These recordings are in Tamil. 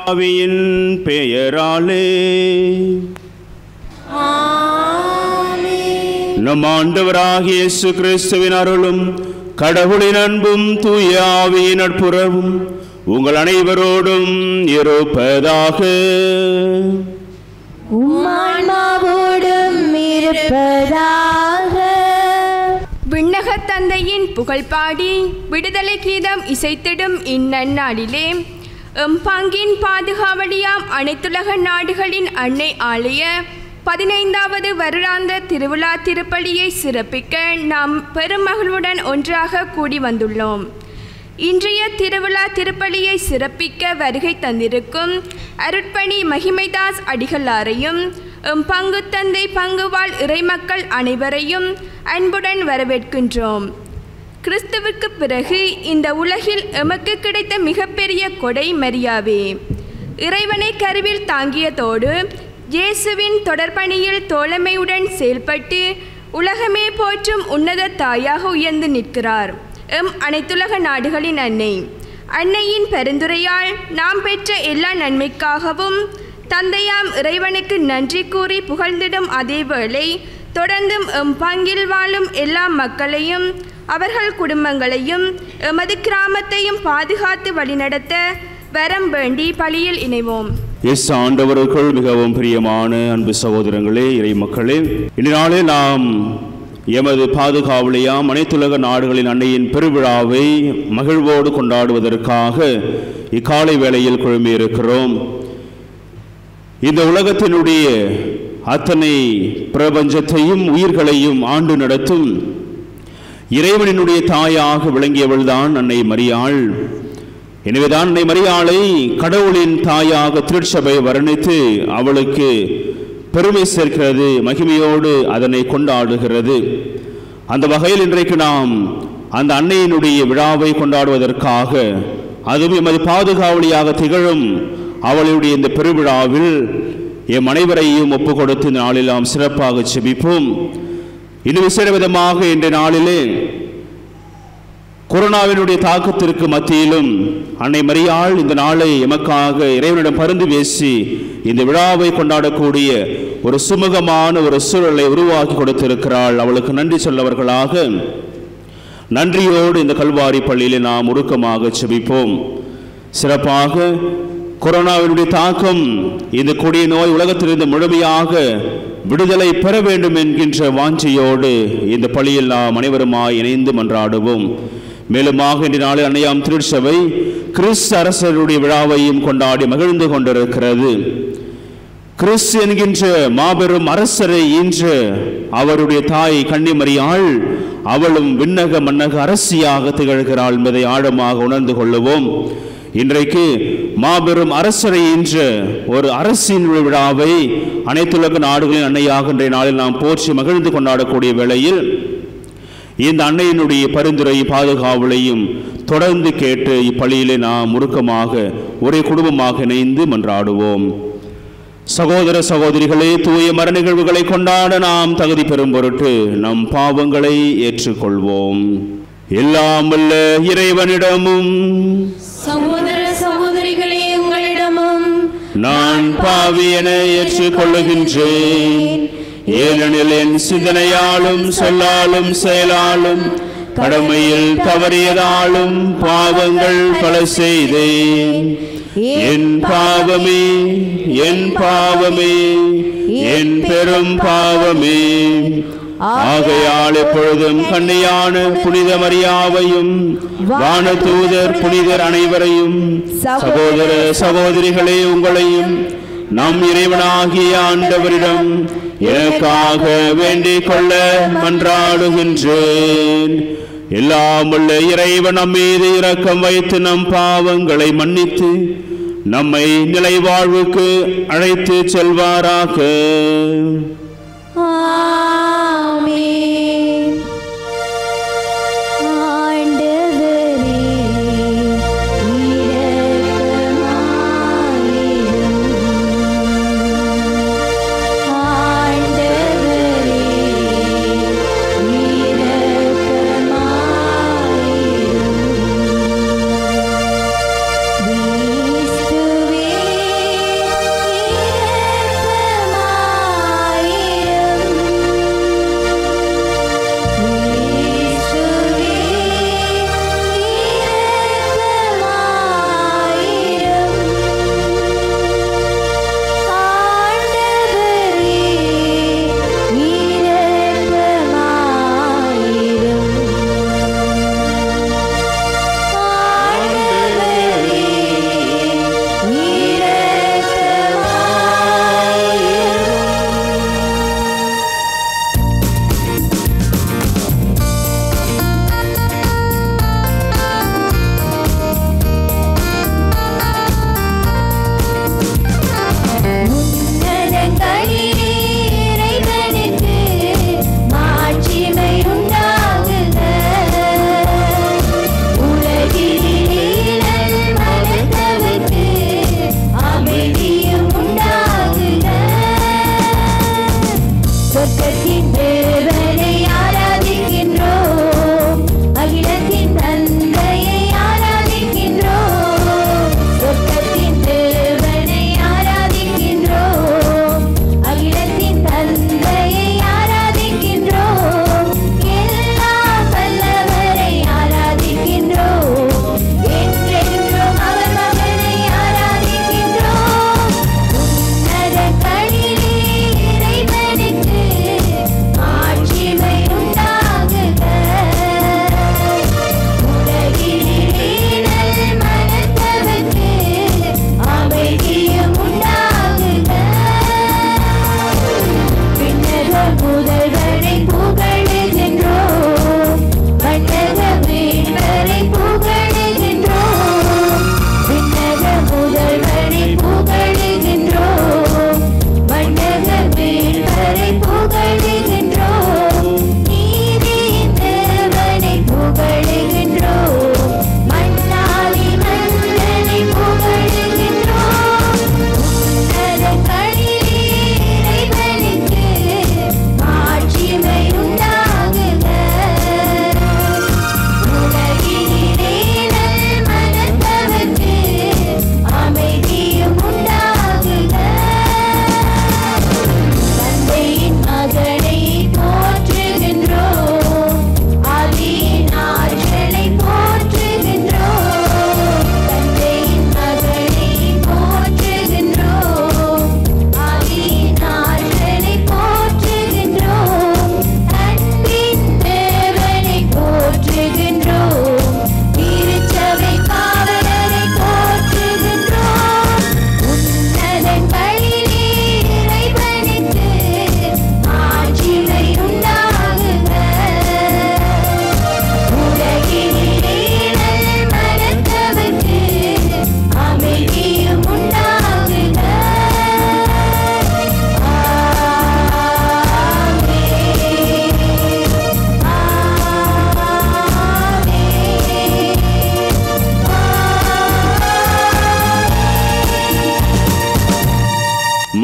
ஆவியின் பெயராலே நம் ஆண்டவராகிய இயேசு கிறிஸ்துவின் அருளும் கடவுளின் அன்பும் தூய ஆவியின் நட்புறவும் உங்கள் அனைவரோடும் இருப்பதாக. விண்ணக தந்தையின் புகழ்பாடி விடுதலை கீதம் இசைத்திடும் இந்நன்னாளிலே எம்பங்கின் பாதுகாவலியாம் அனைத்துலக நாடுகளின் அன்னை ஆலய 15வது வருடாந்த திருவிழா திருப்பலியை சிறப்பிக்க நாம் பெருமகிழ்வுடன் ஒன்றாக கூடி வந்துள்ளோம். இன்றைய திருவிழா திருப்பலியை சிறப்பிக்க வருகை தந்திருக்கும் அருட்பணி மகிமைதாஸ் அடிகளாரையும் பங்கு தந்தை பங்குவாழ் இறைமக்கள் அனைவரையும் அன்புடன் வரவேற்கின்றோம். கிறிஸ்துவுக்கு பிறகு இந்த உலகில் எமக்கு கிடைத்த மிகப்பெரிய கொடை மரியாவே. இறைவனை கருவில் தாங்கியதோடு இயேசுவின் தொடர்பணியில் தோழமையுடன் செயல்பட்டு உலகமே போற்றும் உன்னத தாயாக உயர்ந்து நிற்கிறார் எம் அனைத்துலக நாடுகளின் அன்னை. அன்னையின் பரிந்துரையால் நாம் பெற்ற எல்லா நன்மைக்காகவும் தந்தையாம் இறைவனுக்கு நன்றி கூறி புகழ்ந்திடும் அதேவேளை தொடர்ந்தும் எம் பங்கில் வாழும் எல்லா மக்களையும் அவர்கள் குடும்பங்களையும் எமது கிராமத்தையும் பாதுகாத்து வழிநடத்த வரம் வேண்டி பலியில் இணைவோம். இயேசு ஆண்டவருக்குள் மிகவும் பிரியமான அன்பு சகோதரங்களே, இறை மக்களே, இந்நாளே நாம் எமது பாதுகாவலியாம் அனைத்துலக நாடுகளின் அன்னையின் பெருவிழாவை மகிழ்வோடு கொண்டாடுவதற்காக இக்காலை வேளையில் குழுமியிருக்கிறோம். இந்த உலகத்தினுடைய அத்தனை பிரபஞ்சத்தையும் உயிர்களையும் ஆண்டு நடத்தும் இறைவனினுடைய தாயாக விளங்கியவள்தான் அன்னை மரியாள். எனவேதான் அன்னை மரியாளை கடவுளின் தாயாக திருச்சபை வர்ணித்து அவளுக்கு பெருமை சேர்க்கிறது, மகிமையோடு அதனை கொண்டாடுகிறது. அந்த வகையில் இன்றைக்கு நாம் அந்த அன்னையினுடைய விழாவை கொண்டாடுவதற்காக, அதுவும் எமது பாதுகாவலியாக திகழும் அவளுடைய இந்த பெருவிழாவில் எம் அனைவரையும் ஒப்பு கொடுத்து இந்த நாளில் நாம் சிறப்பாக செபிப்போம். இன்னும் விசேட விதமாக இன்றைய நாளிலே கொரோனாவினுடைய தாக்கத்திற்கு மத்தியிலும் அன்னை மரியாள் இந்த நாளை எமக்காக இறைவனிடம் பரிந்து பேசி இந்த விழாவை கொண்டாடக்கூடிய ஒரு சுமூகமான ஒரு சூழலை உருவாக்கி கொடுத்திருக்கிறாள். அவளுக்கு நன்றி சொல்லவர்களாக நன்றியோடு இந்த கல்வாரி பள்ளியிலே நாம் உருக்கமாக செபிப்போம். சிறப்பாக கொரோனாவினுடைய தாக்கம், இந்த கொடிய நோய் உலகத்திலிருந்து முழுமையாக விடுதலை பெற வேண்டும் என்கின்ற வாஞ்சையோடு இந்த பள்ளியில் நாம் அனைவருமாய் இணைந்து மன்றாடுவோம். மேலுமாக இன்றைய நாளில் அன்னையாம் திருச்சபை கிறிஸ்து அரசருடைய விழாவையும் கொண்டாடி மகிழ்ந்து கொண்டிருக்கிறது. கிறிஸ்து என்கின்ற மாபெரும் அரசரை இன்று அவருடைய தாய் கன்னிமரியாள் அவளும் விண்ணக மன்னக அரசியாக திகழ்கிறாள் என்பதை ஆழமாக உணர்ந்து கொள்ளுவோம். இன்றைக்கு மாபெரும் அரசரை இன்று ஒரு அரசின் விழாவை அனைத்துலக நாடுகளின் அன்னையாக இன்றைய நாளில் நாம் போற்றி மகிழ்ந்து கொண்டாடக்கூடிய வேளையில் இந்த அன்னையினுடைய பரிந்துரை பாதுகாவலையும் தொடர்ந்து கேட்டு இப்பள்ளியிலே நாம் முறுக்கமாக ஒரே குடும்பமாக இணைந்து மன்றாடுவோம். சகோதர சகோதரிகளே, தூய மர நிகழ்வுகளை கொண்டாட நாம் தகுதி பெறும் பொருட்டு நம் பாவங்களை ஏற்றுக்கொள்வோம். எல்லாம் வல்ல இறைவனிடமும் சகோதர சகோதரிகளே உங்களிடமும் நான் பாவி என ஏற்றுக்கொள்ளுகின்றேன். ஏனெனில் என் சிந்தனையாலும் சொல்லாலும் செயலாலும் கடமையில் தவறியதாலும் பாவங்கள் பல செய்தேன். என் பாவமே, என் பாவமே, என் பெரும் பாவமே. ஆகையால் எப்பொழுதும் கன்னியான புனித மரியாவையும் வானதூதர் புனிதர் அனைவரையும் சகோதர சகோதரிகளே உங்களையும் நம் இறைவனாகிய ஆண்டவரிடம் எனக்காக வேண்டிக் கொள்ள மன்றாடுகின்றேன். எல்லாம் உள்ள இறைவன் நம் மீது இரக்கம் வைத்து நம் பாவங்களை மன்னித்து நம்மை நிலை வாழ்வுக்கு அழைத்து செல்வாராக. கிறிஸ்துவே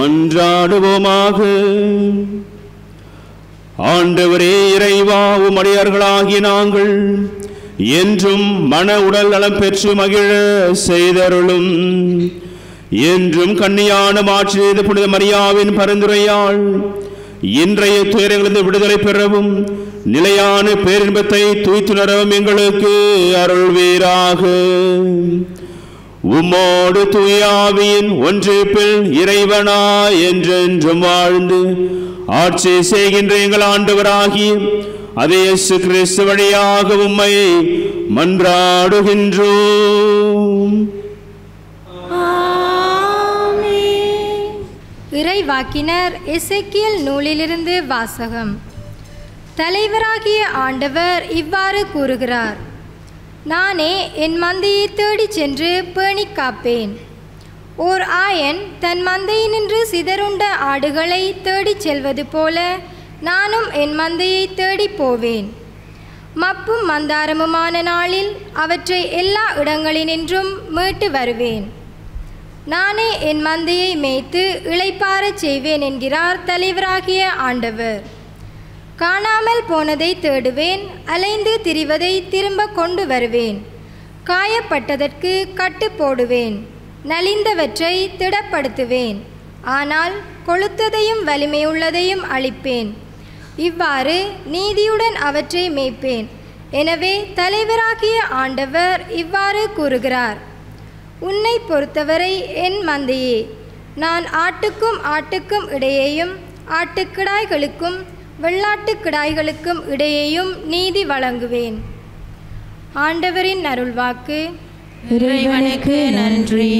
மன்றாடுவோமாக. ஆண்டவரே இறைவா, உமடியார்களாகிய நாங்கள் என்றும் மன உடல் நலம் பெற்று மகிழ செய்தருளும். என்றும் கன்னியான மாற்றியது புனித மரியாவின் பரிந்துரையால் இன்றைய துயரங்களிலிருந்து விடுதலை பெறவும் நிலையான பேரின்பத்தை தூய்த்துணரவும் எங்களுக்கு அருள்வீராக. உம்மோடு தூயாவியின் ஒன்றிப்பில் இறைவனா என்றென்றும் வாழ்ந்து ஆட்சி செய்கின்ற எங்கள் ஆண்டவராகிய அதே இயேசு கிறிஸ்து வழியாக உம்மை மன்றாடுகின்றோம். இறைவாக்கினர் எசேக்கியேல் நூலிலிருந்து வாசகம். தலைவராகிய ஆண்டவர் இவ்வாறு கூறுகிறார்: நானே என் மந்தையை தேடிச் சென்று பேணிக் காப்பேன். ஓர் ஆயன் தன் மந்தையினின்று சிதறுண்ட ஆடுகளை தேடிச் செல்வது போல நானும் என் மந்தையை தேடிப் போவேன். மப்பும் மந்தாரமுமான நாளில் அவற்றை எல்லா இடங்களினின்றும் மீட்டு வருவேன். நானே என் மந்தையை மேய்த்து இளைப்பாறச் செய்வேன் என்கிறார் தலைவராகிய ஆண்டவர். காணாமல் போனதை தேடுவேன், அலைந்து திரிவதை திரும்ப கொண்டு வருவேன். காயப்பட்டதற்கு கட்டு போடுவேன், நலிந்தவற்றை திடப்படுத்துவேன். ஆனால் கொழுத்ததையும் வலிமையுள்ளதையும் அழிப்பேன். இவ்வாறு நீதியுடன் அவற்றை மேய்ப்பேன். எனவே தலைவராகிய ஆண்டவர் இவ்வாறு கூறுகிறார்: உன்னை பொறுத்தவரை என் மந்தையே, நான் ஆட்டுக்கும் இடையேயும் ஆட்டுக்கிடாய்களுக்கும் வெள்ளாட்டுக்கிடாய்களுக்கும் இடையேயும் நீதி வழங்குவேன். ஆண்டவரின் அருள்வாக்கு. இறைவனுக்கு நன்றி.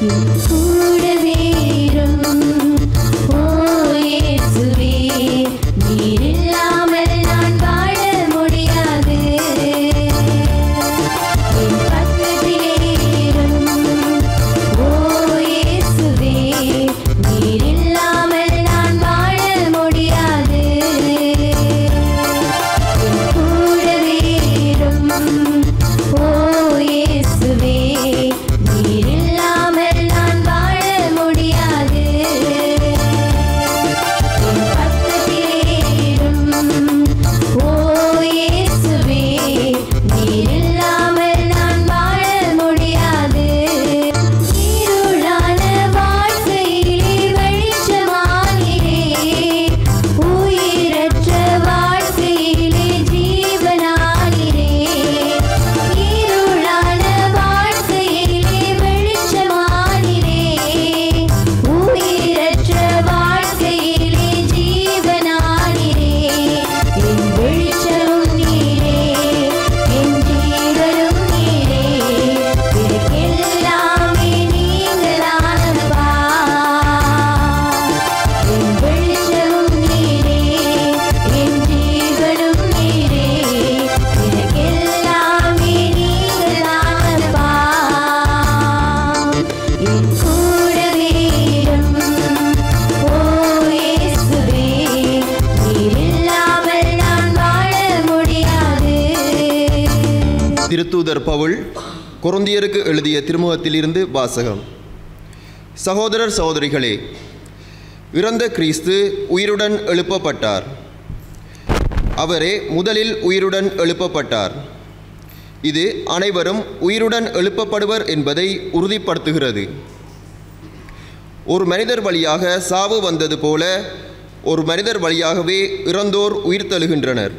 திருத்தூதர் பவுல் கொரிந்தியருக்கு எழுதிய திருமுகத்திலிருந்து வாசகம். சகோதரர் சகோதரிகளே, இறந்த கிறிஸ்து உயிருடன் எழுப்பப்பட்டார். அவரே முதலில் உயிருடன் எழுப்பப்பட்டார். இது அனைவரும் உயிருடன் எழுப்பப்படுவர் என்பதை உறுதிப்படுத்துகிறது. ஒரு மனிதர் வழியாக சாவு வந்தது போல ஒரு மனிதர் வழியாகவே இறந்தோர் உயிர்த்தெழுகின்றனர்.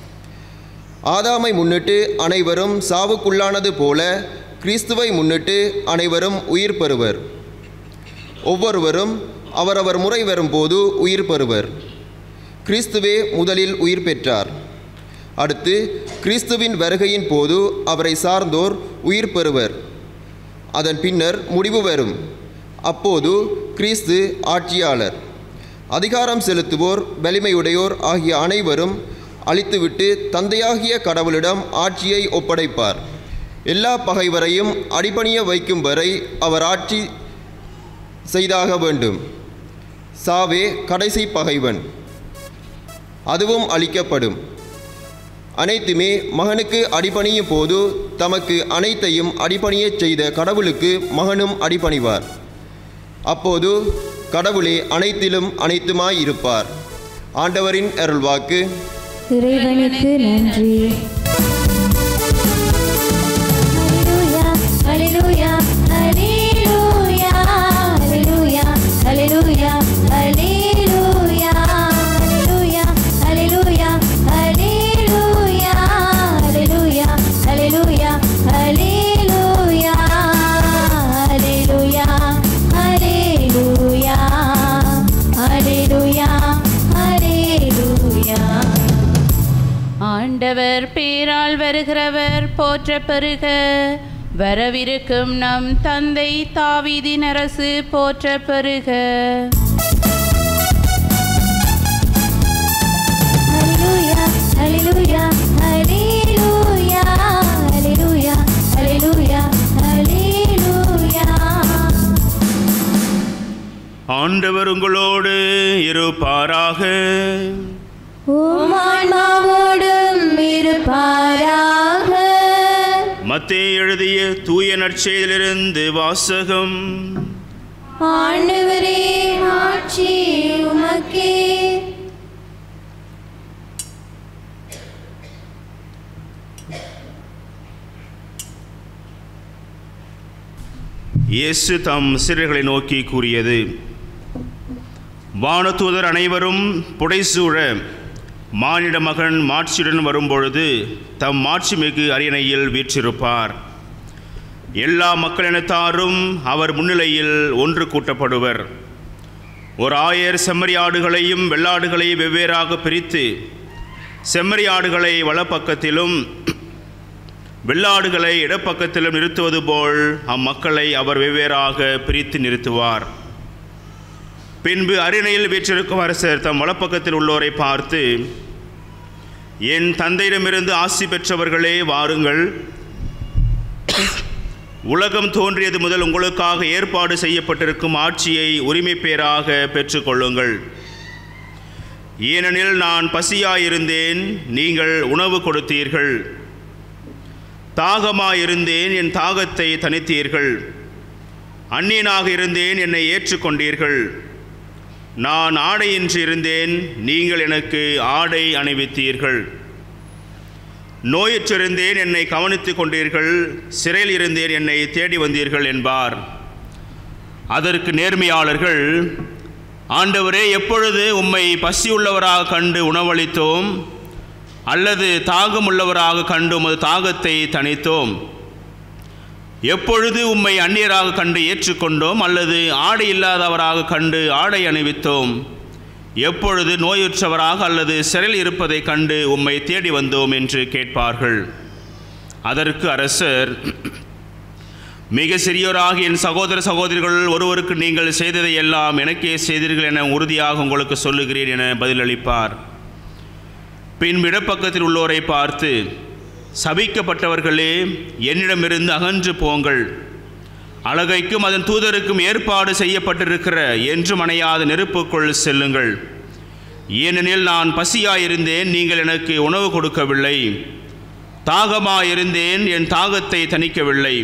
ஆதாமை முன்னிட்டு அனைவரும் சாவுக்குள்ளானது போல கிறிஸ்துவை முன்னிட்டு அனைவரும் உயிர் பெறுவர். ஒவ்வொருவரும் அவரவர் முறை வரும்போது உயிர் பெறுவர். கிறிஸ்துவே முதலில் உயிர் பெற்றார். அடுத்து கிறிஸ்துவின் வருகையின் போது அவரை சார்ந்தோர் உயிர் பெறுவர். அதன் பின்னர் முடிவு வரும். அப்போது கிறிஸ்து ஆட்சியாளர், அதிகாரம் செலுத்துவோர், வலிமையுடையோர் ஆகிய அனைவரும் அழித்துவிட்டு தந்தையாகிய கடவுளிடம் ஆட்சியை ஒப்படைப்பார். எல்லா பகைவரையும் அடிபணிய வைக்கும் வரை அவர் ஆட்சி செய்தாக வேண்டும். சாவே கடைசி பகைவன், அதுவும் அழிக்கப்படும். அனைத்துமே மகனுக்கு அடிபணியும் போது தமக்கு அனைத்தையும் அடிபணியச் செய்த கடவுளுக்கு மகனும் அடிபணிவார். அப்போது கடவுளே அனைத்திலும் அனைத்துமாய் இருப்பார். ஆண்டவரின் அருள்வாக்கு. இறைவனுக்கு நன்றி. ஹல்லேலூயா, ஹல்லேலூயா, ஹல்லேலூயா, ஹல்லேலூயா, ஹல்லேலூயா, ஹல்லேலூயா, ஹல்லேலூயா, ஹல்லேலூயா, ஹல்லேலூயா, ஹல்லேலூயா, ஹல்லேலூயா, ஹல்லேலூயா, ஹல்லேலூயா, ஹல்லேலூயா, ஹல்லேலூயா. ஆண்டவர் பேரால் வருகிறவர் போற்ற பெறுக. வரவிருக்கும் நம் தந்தை தாவீதின் அரசு போற்ற பெறுக. ஹல்லேலூயா, ஹல்லேலூயா, ஹல்லேலூயா, ஹல்லேலூயா, ஹல்லேலூயா, ஹல்லேலூயா. ஆண்டவர் உங்களோடு இருப்பாராக. உம் ஆன்மாவோடும் இருப்பாராக. மத்தேயு எழுதிய தூய நற்செய்தியிலிருந்து வாசகம். ஆண்டவரே, ஆட்சி உமக்கே. இயேசு தம் சீடர்களை நோக்கி கூறியது: வானதூதர் அனைவரும் புடைசூழ மானிட மகன் மாட்சியுடன் வரும்பொழுது தம் மாட்சிமிகு அரியணையில் வீற்றிருப்பார். எல்லா மக்களினத்தாரும் அவர் முன்னிலையில் ஒன்று கூட்டப்படுவர். ஒரு ஆயர் செம்மறியாடுகளையும் வெள்ளாடுகளையும் வெவ்வேறாக பிரித்து செம்மறியாடுகளை வலப்பக்கத்திலும் வெள்ளாடுகளை இடப்பக்கத்திலும் நிறுத்துவது போல் அம்மக்களை அவர் வெவ்வேறாக பிரித்து நிறுத்துவார். பின்பு அரியணையில் வீற்றிருக்கும் அரசர் தம் வலப்பக்கத்தில் உள்ளோரை பார்த்து, என் தந்தையிடமிருந்து ஆசி பெற்றவர்களே, வாருங்கள். உலகம் தோன்றியது முதல் உங்களுக்காக ஏற்பாடு செய்யப்பட்டிருக்கும் ஆட்சியை உரிமை பேராக பெற்றுக்கொள்ளுங்கள். ஏனெனில் நான் பசியாயிருந்தேன், நீங்கள் உணவு கொடுத்தீர்கள். தாகமாயிருந்தேன், என் தாகத்தை தணித்தீர்கள். அந்நியனாக இருந்தேன், என்னை ஏற்றுக்கொண்டீர்கள். நான் ஆடையின்றி இருந்தேன், நீங்கள் எனக்கு ஆடை அணிவித்தீர்கள். நோயுற்றிருந்தேன், என்னை கவனித்துக் கொண்டீர்கள். சிறையில் இருந்தேன், என்னை தேடி வந்தீர்கள் என்பார். அதற்கு நேர்மையாளர்கள், ஆண்டவரே, எப்பொழுது உம்மை பசியுள்ளவராக கண்டு உணவளித்தோம், அல்லது தாகமுள்ளவராக கண்டு உமது தாகத்தை தணித்தோம்? எப்பொழுது உம்மை அந்நியராக கண்டு ஏற்றுக்கொண்டோம், அல்லது ஆடை இல்லாதவராக கண்டு ஆடை அணிவித்தோம்? எப்பொழுது நோயுற்றவராக அல்லது சிறையில் இருப்பதை கண்டு உம்மை தேடி வந்தோம் என்று கேட்பார்கள். அதற்கு அரசர், மிக சிறியோராக என் சகோதர சகோதரிகள் ஒருவருக்கு நீங்கள் செய்ததை எல்லாம் எனக்கே செய்தீர்கள் என உறுதியாக உங்களுக்கு சொல்லுகிறேன் என பதிலளிப்பார். பின் இடப்பக்கத்தில் உள்ளோரை பார்த்து, சபிக்கப்பட்டவர்களே, என்னிடமிருந்து அகன்று போங்கள். அலகைக்கும் அதன் தூதருக்கும் ஏற்பாடு செய்யப்பட்டிருக்கிற என்றும் அணையாத நெருப்புக்குள் செல்லுங்கள். ஏனெனில் நான் பசியாயிருந்தேன், நீங்கள் எனக்கு உணவு கொடுக்கவில்லை. தாகமாயிருந்தேன், என் தாகத்தை தணிக்கவில்லை.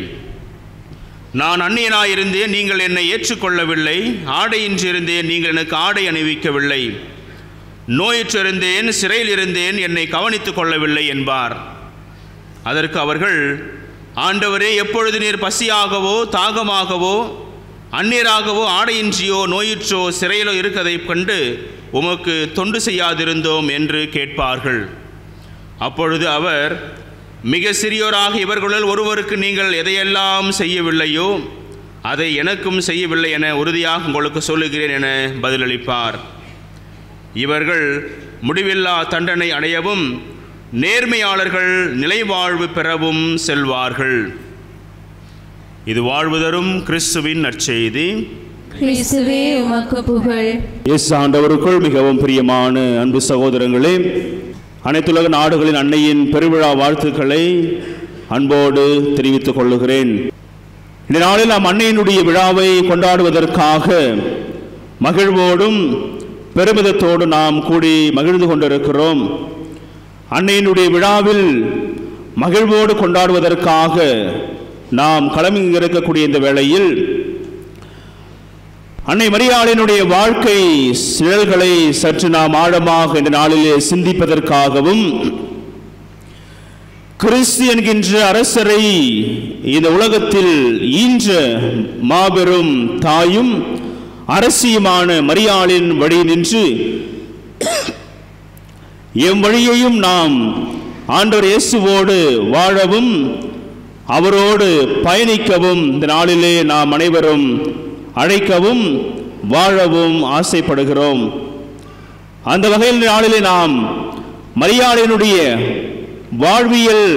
நான் அந்நியனாயிருந்தேன், நீங்கள் என்னை ஏற்றுக்கொள்ளவில்லை. ஆடையின்றிருந்தேன், நீங்கள் எனக்கு ஆடை அணிவிக்கவில்லை. நோயுற்றிருந்தேன், சிறையில் இருந்தேன், என்னை கவனித்துக் கொள்ளவில்லை என்பார். அதற்கு அவர்கள், ஆண்டவரே, எப்பொழுது நீர் பசியாகவோ தாகமாகவோ அந்நியராகவோ ஆடையின்றியோ நோயுற்றோ சிறையிலோ இருக்கதைக் கண்டு உமக்கு தொண்டு செய்யாதிருந்தோம் என்று கேட்பார்கள். அப்பொழுது அவர், மிக சிறியோராக இவர்களுள் ஒருவருக்கு நீங்கள் எதையெல்லாம் செய்யவில்லையோ அதை எனக்கும் செய்யவில்லை என உறுதியாக உங்களுக்கு சொல்லுகிறேன் என பதிலளிப்பார். இவர்கள் முடிவில்லா தண்டனை அடையவும் நேர்மையாளர்கள் நிலைவாழ்வு பெறவும் செல்வார்கள். இது வாழ்வு தரும் கிறிஸ்துவின் நற்செய்தி. கிறிஸ்துவே, உமக்கு புகழ். இயேசு ஆண்டவருக்குள் மிகவும் பிரியமான அன்பு சகோதரங்களே, அனைத்துலக நாடுகளின் அன்னையின் பெருவிழா வாழ்த்துக்களை அன்போடு தெரிவித்துக் கொள்ளுகிறேன். இந்த நாளில் நாம் அன்னையினுடைய விழாவை கொண்டாடுவதற்காக மகிழ்வோடும் பெருமிதத்தோடு நாம் கூடி மகிழ்ந்து கொண்டிருக்கிறோம். அன்னையினுடைய விழாவில் மகிழ்வோடு கொண்டாடுவதற்காக நாம் களமிறங்கக்கூடிய இந்த வேளையில் அன்னை மரியாளினுடைய வாழ்க்கை நிழல்களை சற்று நாம் ஆழமாக இந்த நாளிலே சிந்திப்பதற்காகவும், கிறிஸ்து என்கின்ற அரசரை இந்த உலகத்தில் ஈன்ற மாபெரும் தாயும் அரசியுமான மரியாளின் வழி நின்று எம் வழியையும் நாம் ஆண்டவர் இயேசுவோடு வாழவும் அவரோடு பயணிக்கவும் இந்த நாளிலே நாம் அனைவரும் அழைக்கவும் வாழவும் ஆசைப்படுகிறோம். அந்த வகையில் நாளிலே நாம் மரியாளினுடைய வாழ்வியல்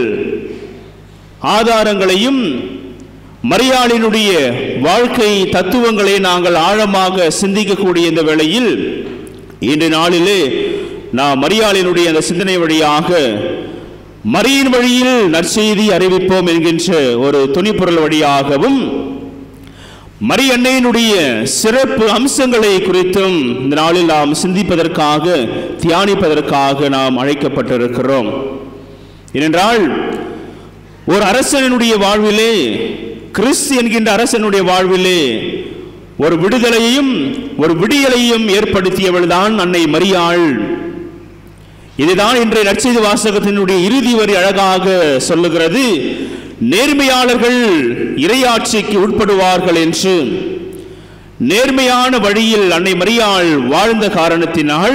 ஆதாரங்களையும் மரியாளினுடைய வாழ்க்கை தத்துவங்களை நாங்கள் ஆழமாக சிந்திக்கக்கூடிய இந்த வேளையில் இன்று நாளிலே நாம் மரியாளினுடைய அந்த சிந்தனை வழியாக மரியின் வழியில் நற்செய்தி அறிவிப்போம் என்கின்ற ஒரு துணிப்பொருள் வழியாகவும் மரி அன்னையினுடைய சிறப்பு அம்சங்களை குறித்தும் இந்த நாளில் நாம் சிந்திப்பதற்காக தியானிப்பதற்காக நாம் அழைக்கப்பட்டிருக்கிறோம். ஏனென்றால் ஒரு அரசனுடைய வாழ்விலே, கிறிஸ்து என்கின்ற அரசனுடைய வாழ்விலே ஒரு விடுதலையையும் ஒரு விடியலையும் ஏற்படுத்தியவள் தான் அன்னை மரியாள். இதுதான் இன்றைய நற்செய்தி வாசகத்தினுடைய இறுதி வரி அழகாக சொல்லுகிறது. நேர்மையாளர்கள் இறையாட்சிக்கு உட்படுவார்கள் என்று. நேர்மையான வழியில் அன்னை மரியாள் வாழ்ந்த காரணத்தினால்,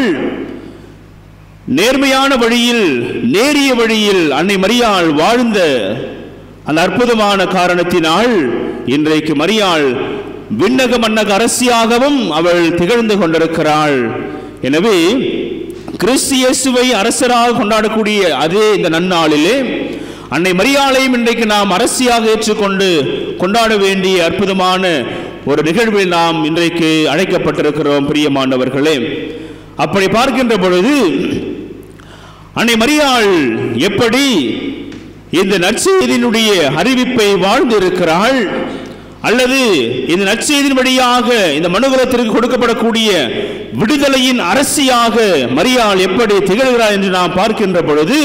நேர்மையான வழியில் நேரிய வழியில் அன்னை மரியாள் வாழ்ந்த அந்த அற்புதமான காரணத்தினால் இன்றைக்கு மரியாள் விண்ணக மன்னக அரசியாகவும் அவள் திகழ்ந்து கொண்டிருக்கிறாள். எனவே கிறிஸ்து இயேசுவை அரசராக கொண்டாடக்கூடிய அதே இந்த நன்னாளிலே அன்னை மரியாளையும் இன்றைக்கு நாம் அரசியாக ஏற்றுக்கொண்டு கொண்டாட வேண்டிய அற்புதமான ஒரு நிகழ்வில் நாம் இன்றைக்கு அழைக்கப்பட்டிருக்கிறோம். பிரியமானவர்களே, அப்படி பார்க்கின்ற பொழுது அன்னை மரியாள் எப்படி இந்த நற்செய்தியினுடைய அறிவிப்பை வாழ்ந்திருக்கிறாள், அல்லது இந்த நற்செய்தியின் வழியாக இந்த மனுகுலத்திற்கு கொடுக்கப்படக்கூடிய விடுதலையின் அரசியாக மரியாள் எப்படி திகழ்கிறார் என்று நாம் பார்க்கின்ற பொழுது,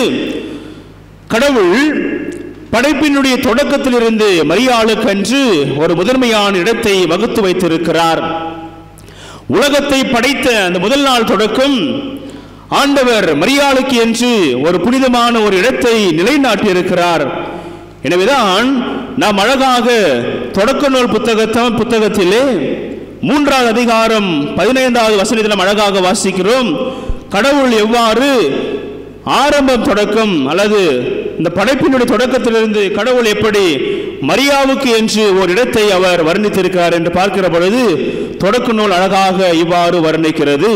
கடவுள் படைப்பினுடைய தொடக்கத்திலிருந்து மரியாளுக்கென்று ஒரு முதன்மையான இடத்தை வகுத்து வைத்திருக்கிறார். உலகத்தை படைத்த அந்த முதல் நாள் தொடக்கம் ஆண்டவர் மரியாளுக்கு என்று ஒரு புனிதமான ஒரு இடத்தை நிலைநாட்டியிருக்கிறார். எனவேதான் நாம் அழகாக தொடக்க நூல் புத்தகத்திலே 3வது அதிகாரம் 15வது வசனத்தில் நாம் அழகாக வாசிக்கிறோம். கடவுள் எவ்வாறு ஆரம்பம் தொடக்கம் அல்லது இந்த படைப்பினுடைய தொடக்கத்திலிருந்து கடவுள் எப்படி மரியாவுக்கு என்று ஒரு இடத்தை அவர் வர்ணித்திருக்கிறார் என்று பார்க்கிற பொழுது தொடக்க நூல் அழகாக இவ்வாறு வர்ணிக்கிறது.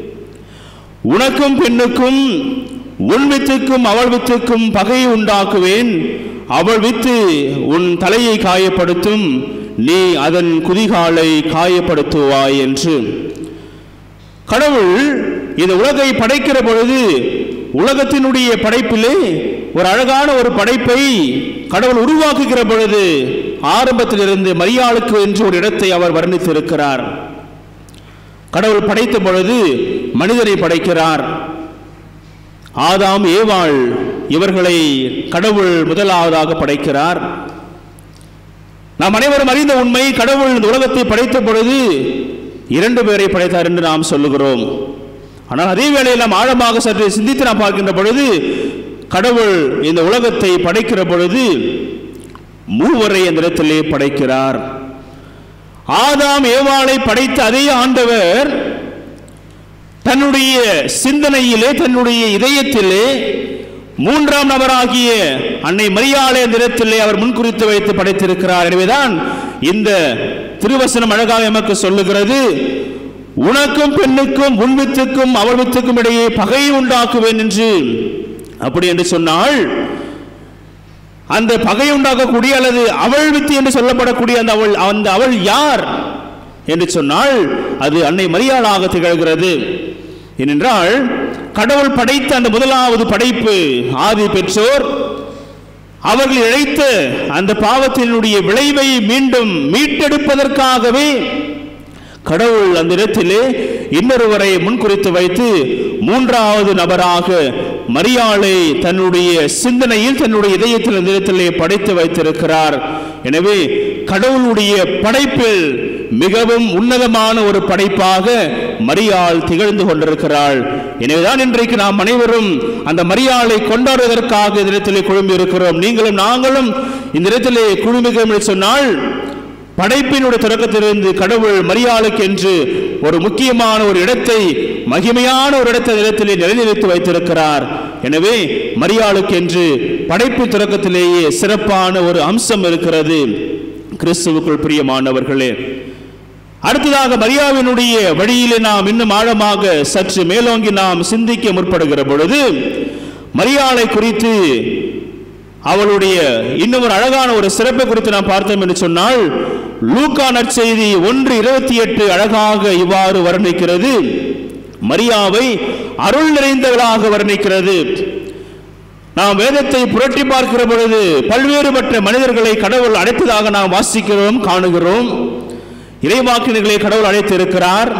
உனக்கும் பெண்ணுக்கும் உன் வித்துக்கும் அவள் வித்துக்கும் பகையை உண்டாக்குவேன், அவள் வித்து உன் தலையை காயப்படுத்தும், நீ அதன் குதிகாலை காயப்படுத்துவாய் என்று. கடவுள் இந்த உலகை படைக்கிற பொழுது உலகத்தினுடைய படைப்பிலே ஒரு அழகான ஒரு படைப்பை கடவுள் உருவாக்குகிற பொழுது ஆரம்பத்திலிருந்து மரியாளுக்கு என்று ஒரு இடத்தை அவர் வர்ணித்திருக்கிறார். கடவுள் படைத்த பொழுது மனிதரை படைக்கிறார். ஆதாம் ஏவாள் இவர்களை கடவுள் முதலாவதாக படைக்கிறார். நாம் அனைவரும் அறிந்த உண்மை, கடவுள் இந்த உலகத்தை படைத்த பொழுது 2 பேரை படைத்தார் என்று நாம் சொல்லுகிறோம். ஆனால் அதே வேளையில் நாம் ஆழமாக சற்று சிந்தித்து நாம் பார்க்கின்ற பொழுது கடவுள் இந்த உலகத்தை படைக்கிற பொழுது 3 அந்த இடத்திலே படைக்கிறார். ஆதாம் ஏவாளை படைத்த அதே ஆண்டவர் தன்னுடைய சிந்தனையிலே, தன்னுடைய இதயத்திலே 3ஆம் நபராகிய அன்னை மரியாளை அந்த இடத்திலே அவர் முன்குறித்து வைத்து படைத்திருக்கிறார். எனவேதான் இந்த திருவசனம் அழகாக எமக்கு சொல்லுகிறது, உனக்கும் பெண்ணுக்கும் உன் வித்துக்கும் அவள் வித்துக்கும் இடையே பகையை உண்டாக்குவேன் என்று. அப்படி என்று சொன்னால் அந்த பகை உண்டாக்கக்கூடிய அல்லது அவள் வித்து என்று சொல்லப்படக்கூடிய அந்த அவள் யார் என்று சொன்னால் அது அன்னை மரியாளாக திகழ்கிறது. ஏனென்றால் கடவுள் படைத்த அந்த முதலாவது படைப்பு ஆதி பெற்றோர் அவர்கள் இழைத்த அந்த பாவத்தினுடைய விளைவை மீண்டும் மீட்டெடுப்பதற்காகவே கடவுள் அந்த இடத்திலே இன்னொருவரை முன்குறித்து வைத்து 3வது நபராக மரியாளை தன்னுடைய சிந்தனையில், தன்னுடைய இதயத்தில் அந்த இடத்திலே படைத்து வைத்திருக்கிறார். எனவே கடவுளுடைய படைப்பில் மிகவும் உன்னதமான ஒரு படைப்பாக மரியாள் திகழ்ந்து கொண்டிருக்கிறாள். எனவேதான் இன்றைக்கு நாம் அனைவரும் அந்த மரியாளை கொண்டாடுவதற்காக இந்த இடத்திலே குழும்பி இருக்கிறோம். நீங்களும் நாங்களும் இந்த இடத்திலே குழும்புகிறோம் என்று சொன்னால், படைப்பினுடைய தொடக்கத்திலிருந்து கடவுள் மரியாளுக்கு என்று ஒரு முக்கியமான ஒரு இடத்தை, மகிமையான ஒரு இடத்தை இடத்திலே நிலைநிறுத்தி வைத்திருக்கிறார். எனவே மரியாளுக்கு என்று படைப்பு தொடக்கத்திலேயே சிறப்பான ஒரு அம்சம் இருக்கிறது. கிறிஸ்துவுக்குள் பிரியமானவர்களே, அடுத்ததாக மரியாவினுடைய வழியிலே நாம் இன்னும் ஆழமாக சற்று மேலோங்கி நாம் சிந்திக்க முற்படுகிற பொழுது, மரியாளை குறித்து அவளுடைய இன்னும் ஒரு அழகான ஒரு சிறப்பை குறித்து நாம் பார்த்தோம் என்று சொன்னால், லூக்கா நற்செய்தி 1:28 அழகாக இவ்வாறு வர்ணிக்கிறது. மரியாவை அருள் நிறைந்தவளாக வர்ணிக்கிறது. நாம் வேதத்தை புரட்டி பார்க்கிற பொழுது பல்வேறுபட்ட மனிதர்களை கடவுள் அழைத்ததாக நாம் வாசிக்கிறோம், காணுகிறோம். இறைவாக்கினர்களை கடவுள் அழைத்திருக்கிறார்,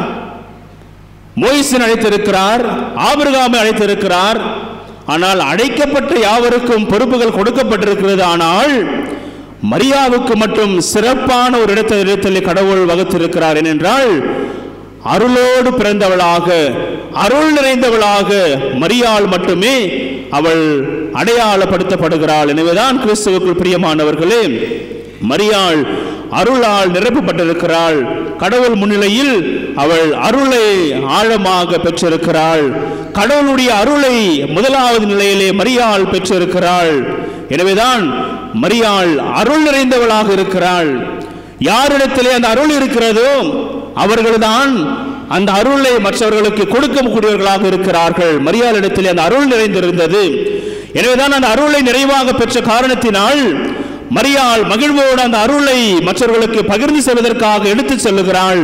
மோயிசன் அழைத்திருக்கிறார், ஆபிரகாமை அழைத்திருக்கிறார். ஆனால் அழைக்கப்பட்ட யாவருக்கும் பொறுப்புகள் கொடுக்கப்பட்டிருக்கிறது. ஆனால் மரியாவுக்கு மட்டும் சிறப்பான ஒரு இடத்தில் கடவுள் வகுத்திருக்கிறார். ஏனென்றால் அருளோடு பிறந்தவளாக, அருள் நிறைந்தவளாக மரியாள் மட்டுமே அவள் அடையாளப்படுத்தப்படுகிறாள். எனவேதான் கிறிஸ்துவுக்குள் பிரியமானவர்களே, மரியாள் அருளால் நிரப்பப்பட்டிருக்கிறாள். கடவுள் முன்னிலையில் அவள் அருளை ஆழமாக பெற்றிருக்கிறாள். கடவுளுடைய அருளை முதலாவது நிலையிலே மரியாள் பெற்றிருக்கிறாள். எனவேதான் மரியாள் அருள் நிறைந்தவளாக இருக்கிறாள். யாரிடத்திலே அந்த அருள் இருக்கிறதோ அவர்கள்தான் அந்த அருளை மற்றவர்களுக்கு கொடுக்கக்கூடியவர்களாக இருக்கிறார்கள். மரியாளிடத்திலே அந்த அருள் நிறைந்திருந்தது. எனவேதான் அந்த அருளை நிறைவாக பெற்ற காரணத்தினால் மரியாள் மகிழ்வோடு அந்த அருளை மற்றவர்களுக்கு பகிர்ந்து செல்வதற்காக எடுத்துச் செல்லுகிறாள்.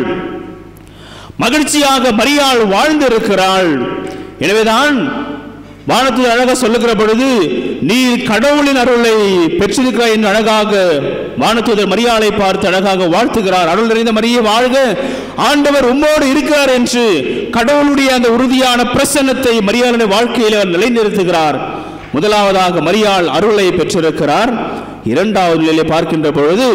மகிழ்ச்சியாக மரியாள் வாழ்ந்திருக்கிறாள். எனவேதான் வானத்தில் அழகாக சொல்லுகிற பொழுது, நீ கடவுளின் அருளை பெற்றிருக்கிறாய் என்று அழகாக வானத்தூதர் மரியாளை பார்த்து அழகாக வாழ்த்துகிறார். அருள் நிறைந்த மரியே வாழ்க, ஆண்டவர் உம்மோடு இருக்கிறார் என்று கடவுளுடைய அந்த உறுதியான பிரசன்னத்தை மரியாளுடைய வாழ்க்கையில் அவர் நிலைநிறுத்துகிறார். முதலாவதாக மரியாள் அருளை பெற்றிருக்கிறார். இரண்டாவது நிலையை பார்க்கின்ற பொழுது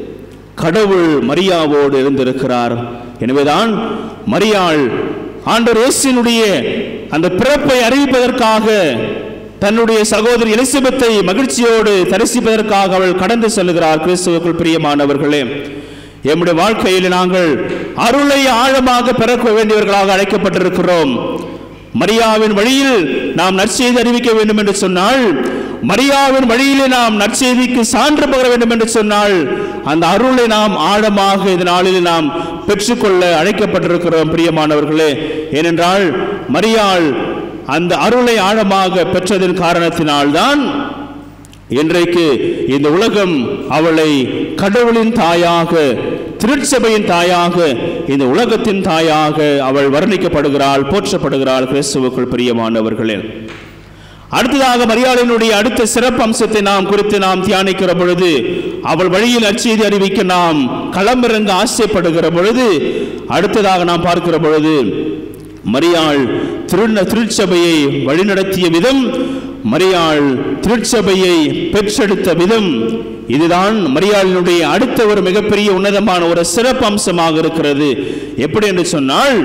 கடவுள் மரியாவோடு இருந்திருக்கிறார். எனவேதான் மரியாள் ஆண்டவர் இயேசுவினுடைய அந்த பிறப்பை அறிவிப்பதற்காக தன்னுடைய சகோதரி எலிசபெத்தை மகிழ்ச்சியோடு தரிசிப்பதற்காக அவள் கடந்து செல்கிறார். கிறிஸ்துவுக்குள் பிரியமானவர்களே, நம்முடைய வாழ்க்கையில் நாங்கள் அருளை ஆழமாக பெற வேண்டியவர்களாக அழைக்கப்பட்டிருக்கிறோம். மரியாவின் வழியில் நாம் நற்செய்தி அறிவிக்க வேண்டும் என்று சொன்னால், மரியாவின் வழியிலே நாம் நற்செய்திக்கு சான்று பகர வேண்டும் என்று சொன்னால், அந்த அருளை நாம் ஆழமாக இந்த நாளில் நாம் பெற்றுக்கொள்ள அழைக்கப்பட்டிருக்கிறோம் பிரியமானவர்களே. ஏனென்றால் மரியாள் அந்த அருளை ஆழமாக பெற்றதன் காரணத்தினால்தான் இன்றைக்கு இந்த உலகம் அவளை கடவுளின் தாயாக, திருச்சபையின் தாயாக, இந்த உலகத்தின் தாயாக அவள் வர்ணிக்கப்படுகிறாள், போற்றப்படுகிறாள். கிறிஸ்துவுக்குள் பிரியமானவர்களே, அடுத்ததாக மரியாளினுடைய அடுத்த சிறப்பு அம்சத்தை நாம் குறித்து நாம் தியானிக்கிற பொழுது, அவள் வழியில் நற்செய்தி அறிவிக்க நாம் களமிறங்க ஆசைப்படுகிற பொழுது, அடுத்ததாக நாம் பார்க்கிற பொழுது மரியாள் திருச்சபையை வழிநடத்திய விதம், மரியாள் திருச்சபையை பெற்றெடுத்த விதம், இதுதான் மரியாளினுடைய அடுத்த ஒரு மிகப்பெரிய உன்னதமான ஒரு சிறப்பு அம்சமாக இருக்கிறது. எப்படி என்று சொன்னால்,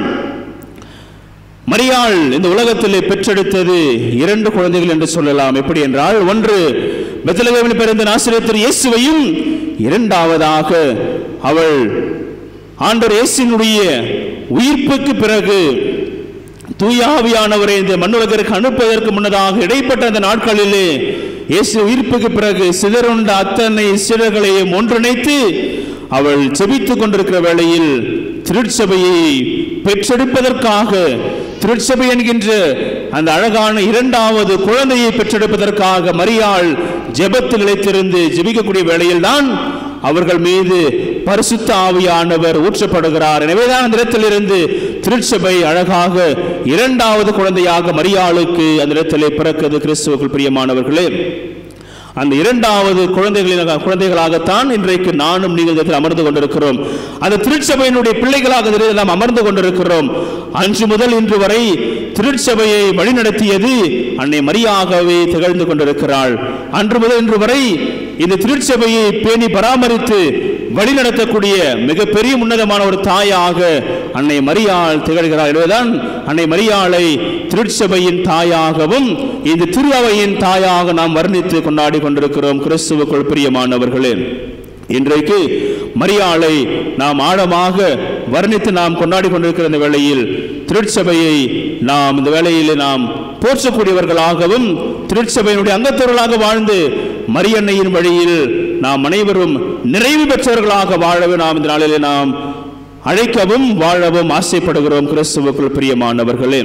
மரியாள் இந்த உலகத்திலே பெற்றெடுத்தது 2 குழந்தைகள் என்று சொல்லலாம். எப்படி என்றால், ஒன்று பெத்லகேமில் பிறந்த நாசரேத்து இயேசுவையும், இரண்டாவதாக அவள் ஆண்டவர் இயேசுவினுடைய உயிர்ப்புக்கு பிறகு தூய ஆவியானவரை இந்த மண்ணுலகிற்கு அனுப்புவதற்கு முன்னதாக இடைப்பட்ட அந்த நாட்களிலே இயேசு உயிர்ப்புக்கு பிறகு சிதறுண்ட அத்தனை சீடர்களையும் ஒன்றிணைத்து அவள் ஜெபித்துக் கொண்டிருக்கிற வேளையில் திருச்சபையை பெற்றெடுப்பதற்காக, திருச்சபை என்கின்ற அந்த அழகான 2வது குழந்தையை பெற்றெடுப்பதற்காக மரியாள் ஜெபத்தில் நிலைத்திருந்து ஜெபிக்கக்கூடிய வேளையில் தான் அவர்கள் மீது பரிசுத்த ஆவியானவர் ஊற்றப்படுகிறார். எனவேதான் அந்த இடத்திலிருந்து திருச்சபை அழகாக 2வது குழந்தையாக மரியாளுக்கு அந்த இடத்திலே பிறக்கிறது. கிறிஸ்துவுக்குள் பிரியமானவர்களே, அந்த 2வது குழந்தைகளாகத்தான் இன்றைக்கு நானும் நீங்கள் அமர்ந்து கொண்டிருக்கிறோம். அந்த திருச்சபையினுடைய பிள்ளைகளாக நாம் அமர்ந்து கொண்டிருக்கிறோம். அன்று முதல் இன்று வரை திருச்சபையை வழிநடத்தியது அன்னை மரியாகவே திகழ்ந்து கொண்டிருக்கிறாள். அன்று முதல் இன்று வரை இந்த திருச்சபையை பேணி பராமரித்து வழிநடத்தக்கூடிய மிகப்பெரிய உன்னதமான ஒரு தாயாக அன்னை மரியாள் திகழ்கிறார். எனவேதான் அன்னை மரியாளை திருச்சபையின் தாயாகவும் இந்த திரு அவையின் தாயாக நாம் வர்ணித்து கொண்டாடி கொண்டிருக்கிறோம். கிறிஸ்துவுக்குள் பிரியமானவர்களே, இன்றைக்கு மரியாளை நாம் ஆழமாக வர்ணித்து நாம் கொண்டாடி கொண்டிருக்கிற இந்த வேளையில் திருச்சபையை நாம் இந்த வேளையில் நாம் போற்றக்கூடியவர்களாகவும் திருச்சபையினுடைய அங்கத்தவர்களாக வாழ்ந்து மரியன்னையின் வழியில் நாம் அனைவரும் நிறைவு பெற்றவர்களாக வாழவே நாம் இந்த நாளிலே நாம் அழைக்கவும் வாழவும் ஆசைப்படுகிறோம். கிறிஸ்துவுக்குள் பிரியமானவர்களே,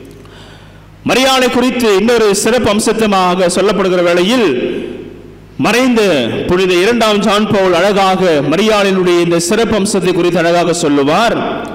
மரியாளை குறித்து இன்னொரு சிறப்பு அம்சத்தமாக சொல்லப்படுகிற வேளையில் மறைந்த புனித 2ஆம் ஜான் பவுல் அழகாக மரியாளினுடைய இந்த சிறப்பு அம்சத்தை குறித்து அழகாக சொல்லுவார்.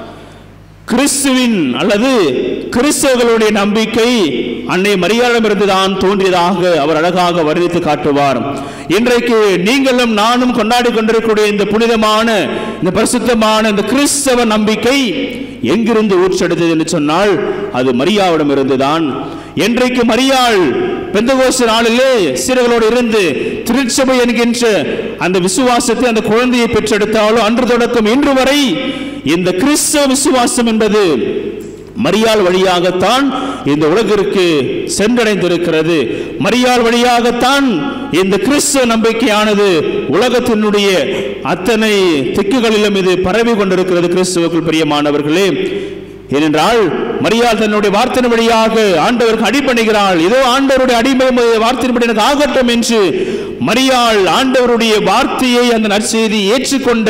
கிறிஸ்துவின் அல்லது கிறிஸ்தவர்களுடைய நம்பிக்கை அன்னை மரியாளிடமிருந்து தான் தோன்றியதாக அவர் அழகாக வர்ணித்து காட்டுவார். இன்றைக்கு நீங்களும் நானும் கொண்டாடி கொண்டிருக்கக்கூடிய இந்த புனிதமான இந்த பரிசுத்தமான இந்த கிறிஸ்தவ நம்பிக்கை எங்கிருந்து ஊற்றெடுத்தது என்று சொன்னால் அது மரியாவிடம் இருந்துதான். என்றைக்கு மரியாள் பெந்தகோஸ்து நாளிலே சீடர்களோடு இருந்து திருச்சபை என்கின்ற அந்த விசுவாசத்தை அந்த குழந்தையை பெற்றெடுத்தாலோ அன்று தொடக்கம் இன்று வரை இந்த கிறிஸ்தவ விசுவாசம் என்பது மரியாள் வழியாகத்தான் இந்த உலகிற்கு சென்றடைந்திருக்கிறது. மரியாள் வழியாகத்தான் இந்த கிறிஸ்தவ நம்பிக்கையானது உலகத்தினுடைய அத்தனை திக்குகளிலும் இது பரவி கொண்டிருக்கிறது. கிறிஸ்துவுக்குள் பிரியமானவர்களே, ஏனென்றால் மரியாள் தன்னுடைய வார்த்தையின் வழியாக ஆண்டவருக்கு அடிபணிகிறாள். இதோ ஆண்டவருடைய அடிமை வார்த்தையின்படி எனக்கு ஆகட்டும் என்று மரியாள் ஆண்டவருடைய வார்த்தையை அந்த நற்செய்தி ஏற்றுக்கொண்ட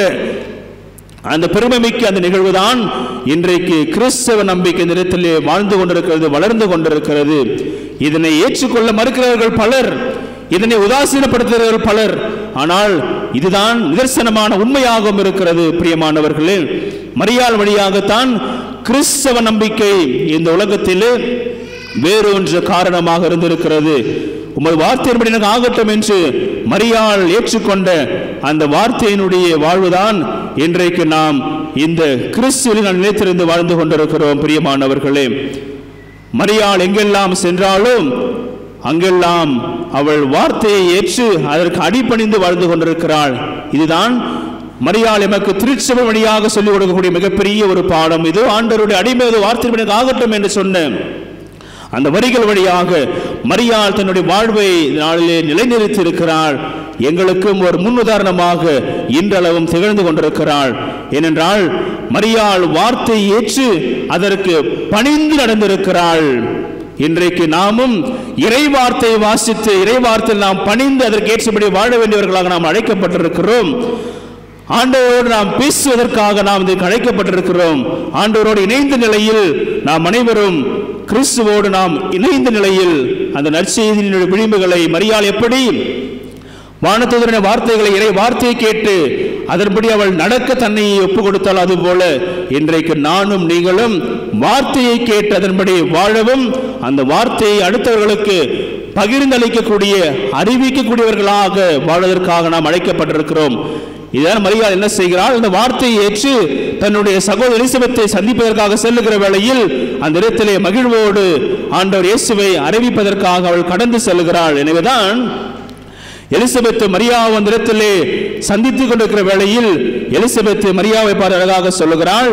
அந்த பெருமைமிக்க அந்த நிகழ்வுதான் இன்றைக்கு கிறிஸ்தவ நம்பிக்கை இந்த இடத்திலே வாழ்ந்து கொண்டிருக்கிறது, வளர்ந்து கொண்டிருக்கிறது. இதனை ஏற்றுக்கொள்ள மறுக்கிறவர்கள் பலர், இதனை உதாசீனப்படுத்துகிறவர்கள் பலர். ஆனால் இதுதான் நிதர்சனமான உண்மையாகவும் இருக்கிறது. பிரியமானவர்களே, மரியாள் வழியாகத்தான் கிறிஸ்தவ நம்பிக்கை இந்த உலகத்திலே வேறொன்று காரணமாக இருந்திருக்கிறது. உமது வார்த்தையின்படி எனக்கு ஆகட்டும் என்று மரியாள் ஏற்றுக்கொண்ட அந்த வார்த்தையினுடைய வாழ்வுதான் இன்றைக்கு நாம் இந்த கிறிஸ்துவில் நிலைத்திருந்து வாழ்ந்து கொண்டிருக்கிறோம். பிரியமானவர்களே, மரியாள் எங்கெல்லாம் சென்றாலும் அங்கெல்லாம் அவள் வார்த்தையை ஏற்று அதற்கு அடிபணிந்து வாழ்ந்து கொண்டிருக்கிறாள். இதுதான் மரியாள் எமக்கு திருச்சபை வழியாக சொல்லிக் கொடுக்கக்கூடிய மிகப்பெரிய ஒரு பாடம். இது ஆண்டவருடைய அடிமை வார்த்தை ஆகட்டும் என்று சொன்ன அந்த வரிகள் வழியாக மரியாள் தன்னுடைய வாழ்வை நாளிலே நிலைநிறுத்தி இருக்கிறாள். எங்களுக்கும் ஒரு முன்னுதாரணமாக இன்றளவும் திகழ்ந்து கொண்டிருக்கிறாள். ஏனென்றால் மரியாள் வார்த்தை ஏற்று அதற்கு பணிந்து நடந்திருக்கிறாள். இன்றைக்கு நாமும் இறை வார்த்தையை வாசித்து இறை வார்த்தையில் நாம் பணிந்து அதற்கு ஏற்றபடி வாழ வேண்டியவர்களாக நாம் அழைக்கப்பட்டிருக்கிறோம். ஆண்டவரோடு நாம் பேசுவதற்காக நாம் இதற்கு அழைக்கப்பட்டிருக்கிறோம். ஆண்டவரோடு இணைந்த நிலையில் நாம் அனைவரும் கிறிஸ்துவோடு நாம் இணைந்த நிலையில் அந்த நற்செய்தியினுடைய விளிம்புகளை மரியாள் எப்படி வானதூதருடைய வார்த்தைகளை இறை வார்த்தையை கேட்டு அதன்படி அவள் நடக்க தன்னை ஒப்புக் கொடுத்தால் அதுபோல இன்றைக்கு நானும் நீங்களும் வார்த்தையை கேட்டு அதன்படி வாழவும் அந்த வார்த்தையை அடுத்தவர்களுக்கு பகிர்ந்தளிக்கக்கூடிய அறிவிக்கக்கூடியவர்களாக வாழ்வதற்காக நாம் அழைக்கப்பட்டிருக்கிறோம். இதான் மரியாள் என்ன செய்கிறாள்? இந்த வார்த்தையை ஏற்று தன்னுடைய சகோதரி எலிசபெத்தை சந்திப்பதற்காக செல்லுகிற வேளையில் அந்த இடத்திலே மகிழ்வோடு ஆண்டவர் இயேசுவை அறிவிப்பதற்காக அவள் கடந்து செல்கிறாள். எனவேதான் எலிசபெத் மரியாவை அந்த இடத்திலே சந்தித்துக் கொண்டிருக்கிற வேளையில் எலிசபெத் மரியாவை பார்த்து அழகாக சொல்லுகிறாள்.